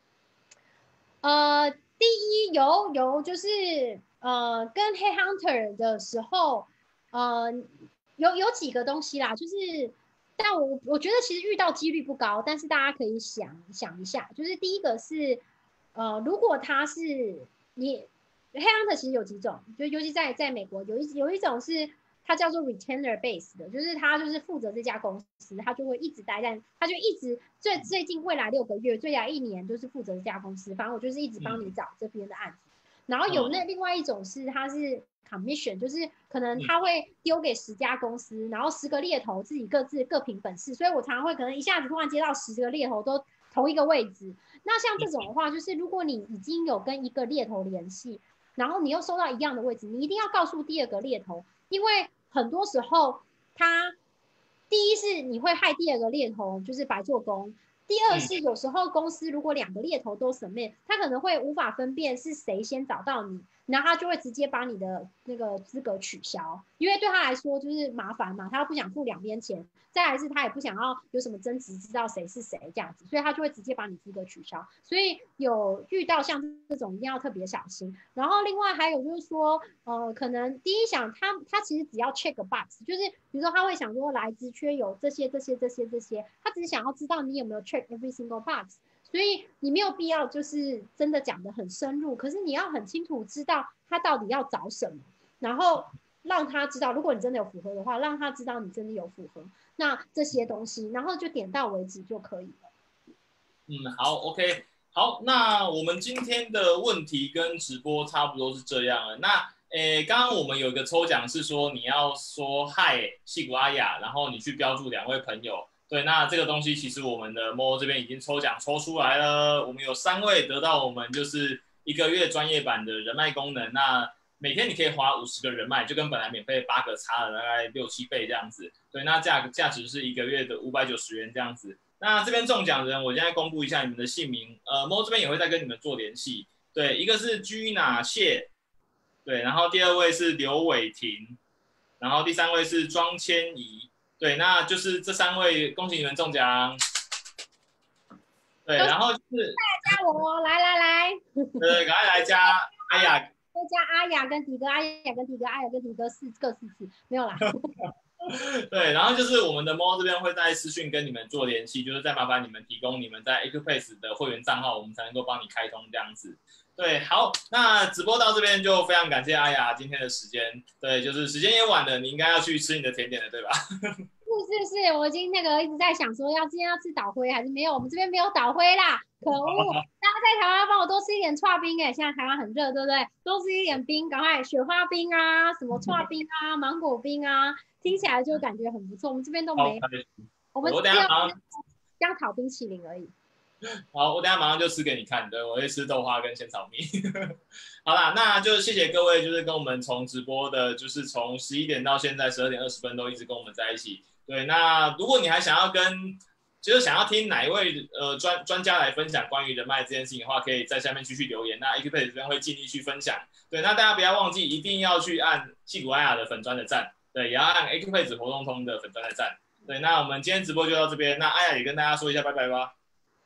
呃，第一有有就是呃，跟 Headhunter 的时候，呃，有有几个东西啦，就是，但我我觉得其实遇到几率不高，但是大家可以想想一下，就是第一个是，呃，如果他是你 Headhunter 其实有几种，就尤其在在美国有一有一种是。它叫做 retainer base 的，就是他就是负责这家公司，他就会一直待在，他就一直最最近未来六个月、最来一年就是负责这家公司，反正我就是一直帮你找这边的案子。然后有那另外一种是他是 commission，就是可能他会丢给十家公司，然后十个猎头自己各自各凭本事，所以我常常会可能一下子突然接到十个猎头都同一个位置。那像这种的话，就是如果你已经有跟一个猎头联系，然后你又收到一样的位置，你一定要告诉第二个猎头，因为很多时候，他第一是你会害第二个猎头就是白做工，第二是有时候公司如果两个猎头都submit，他可能会无法分辨是谁先找到你，然后他就会直接把你的那个资格取消，因为对他来说就是麻烦嘛，他不想付两边钱，再来是他也不想要有什么争执，知道谁是谁这样子，所以他就会直接把你资格取消。所以有遇到像这种一定要特别小心。然后另外还有就是说，呃，可能第一想他他其实只要 check a box， 就是比如说他会想说来职缺有这些这些这些这些，他只是想要知道你有没有 check every single box。所以你没有必要就是真的讲得很深入，可是你要很清楚知道他到底要找什么，然后让他知道，如果你真的有符合的话，让他知道你真的有符合那这些东西，然后就点到为止就可以了。 嗯，好 ，OK， 好，那我们今天的问题跟直播差不多是这样了。那诶，刚刚我们有一个抽奖是说你要说嗨矽谷阿雅，然后你去标注两位朋友。对，那这个东西其实我们的 Mo 这边已经抽奖抽出来了，我们有三位得到我们就是一个月专业版的人脉功能。那每天你可以花五十个人脉，就跟本来免费八个差了大概六七倍这样子。对，那价价值是一个月的五百九十元这样子。那这边中奖人，我现在公布一下你们的姓名，呃 ，Mo 这边也会再跟你们做联系。对，一个是居哪谢，对，然后第二位是刘伟婷，然后第三位是庄千怡。对，那就是这三位，恭喜你们中奖。对，然后就是再加我，来来来， 对，赶快来加阿雅， 再加阿雅跟迪哥，阿雅跟迪哥，阿雅跟迪哥四各四次，没有啦。 对，然后就是我们的 Mo 这边会在私讯跟你们做联系，就是再麻烦你们提供你们在 Acupace 的会员账号，我们才能够帮你开通这样子。对，好，那直播到这边就非常感谢阿雅今天的时间。对，就是时间也晚了，你应该要去吃你的甜点了，对吧？ 是是是，我已经那个一直在想说，要今天要吃岛灰还是没有？我们这边没有岛灰啦，可恶！大家在台湾要帮我多吃一点剉冰哎，现在台湾很热，对不对？多吃一点冰，赶快雪花冰啊，什么剉冰啊，芒果冰啊，听起来就感觉很不错。我们这边都没有，我们只有香草冰淇淋而已。 好，我等一下马上就吃给你看。对，我会吃豆花跟仙草蜜。好啦，那就谢谢各位，就是跟我们从直播的，就是从十一点到现在十二点二十分都一直跟我们在一起。对，那如果你还想要跟，就是想要听哪一位呃专专家来分享关于人脉这件事情的话，可以在下面继续留言。那 Acupace 这边会尽力去分享。对，那大家不要忘记，一定要去按矽谷阿雅的粉专的赞，对，也要按 Acupace 活动通的粉专的赞。对，那我们今天直播就到这边。那阿雅也跟大家说一下拜拜吧。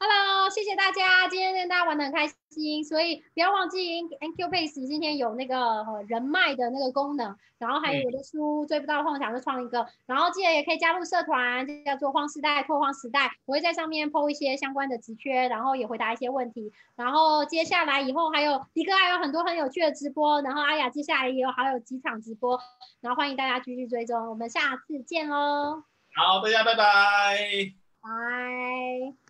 Hello，谢谢大家，今天跟大家玩的很开心，所以不要忘记 N Q Base 今天有那个、呃、人脉的那个功能，然后还有我的书追不到的幻想就创一个，然后记得也可以加入社团，叫做荒时代拓荒时代，我会在上面 po 一些相关的职缺，然后也回答一些问题，然后接下来以后还有迪哥还有很多很有趣的直播，然后阿雅接下来也有还有几场直播，然后欢迎大家继续追踪，我们下次见喽， 好，大家拜拜。 拜。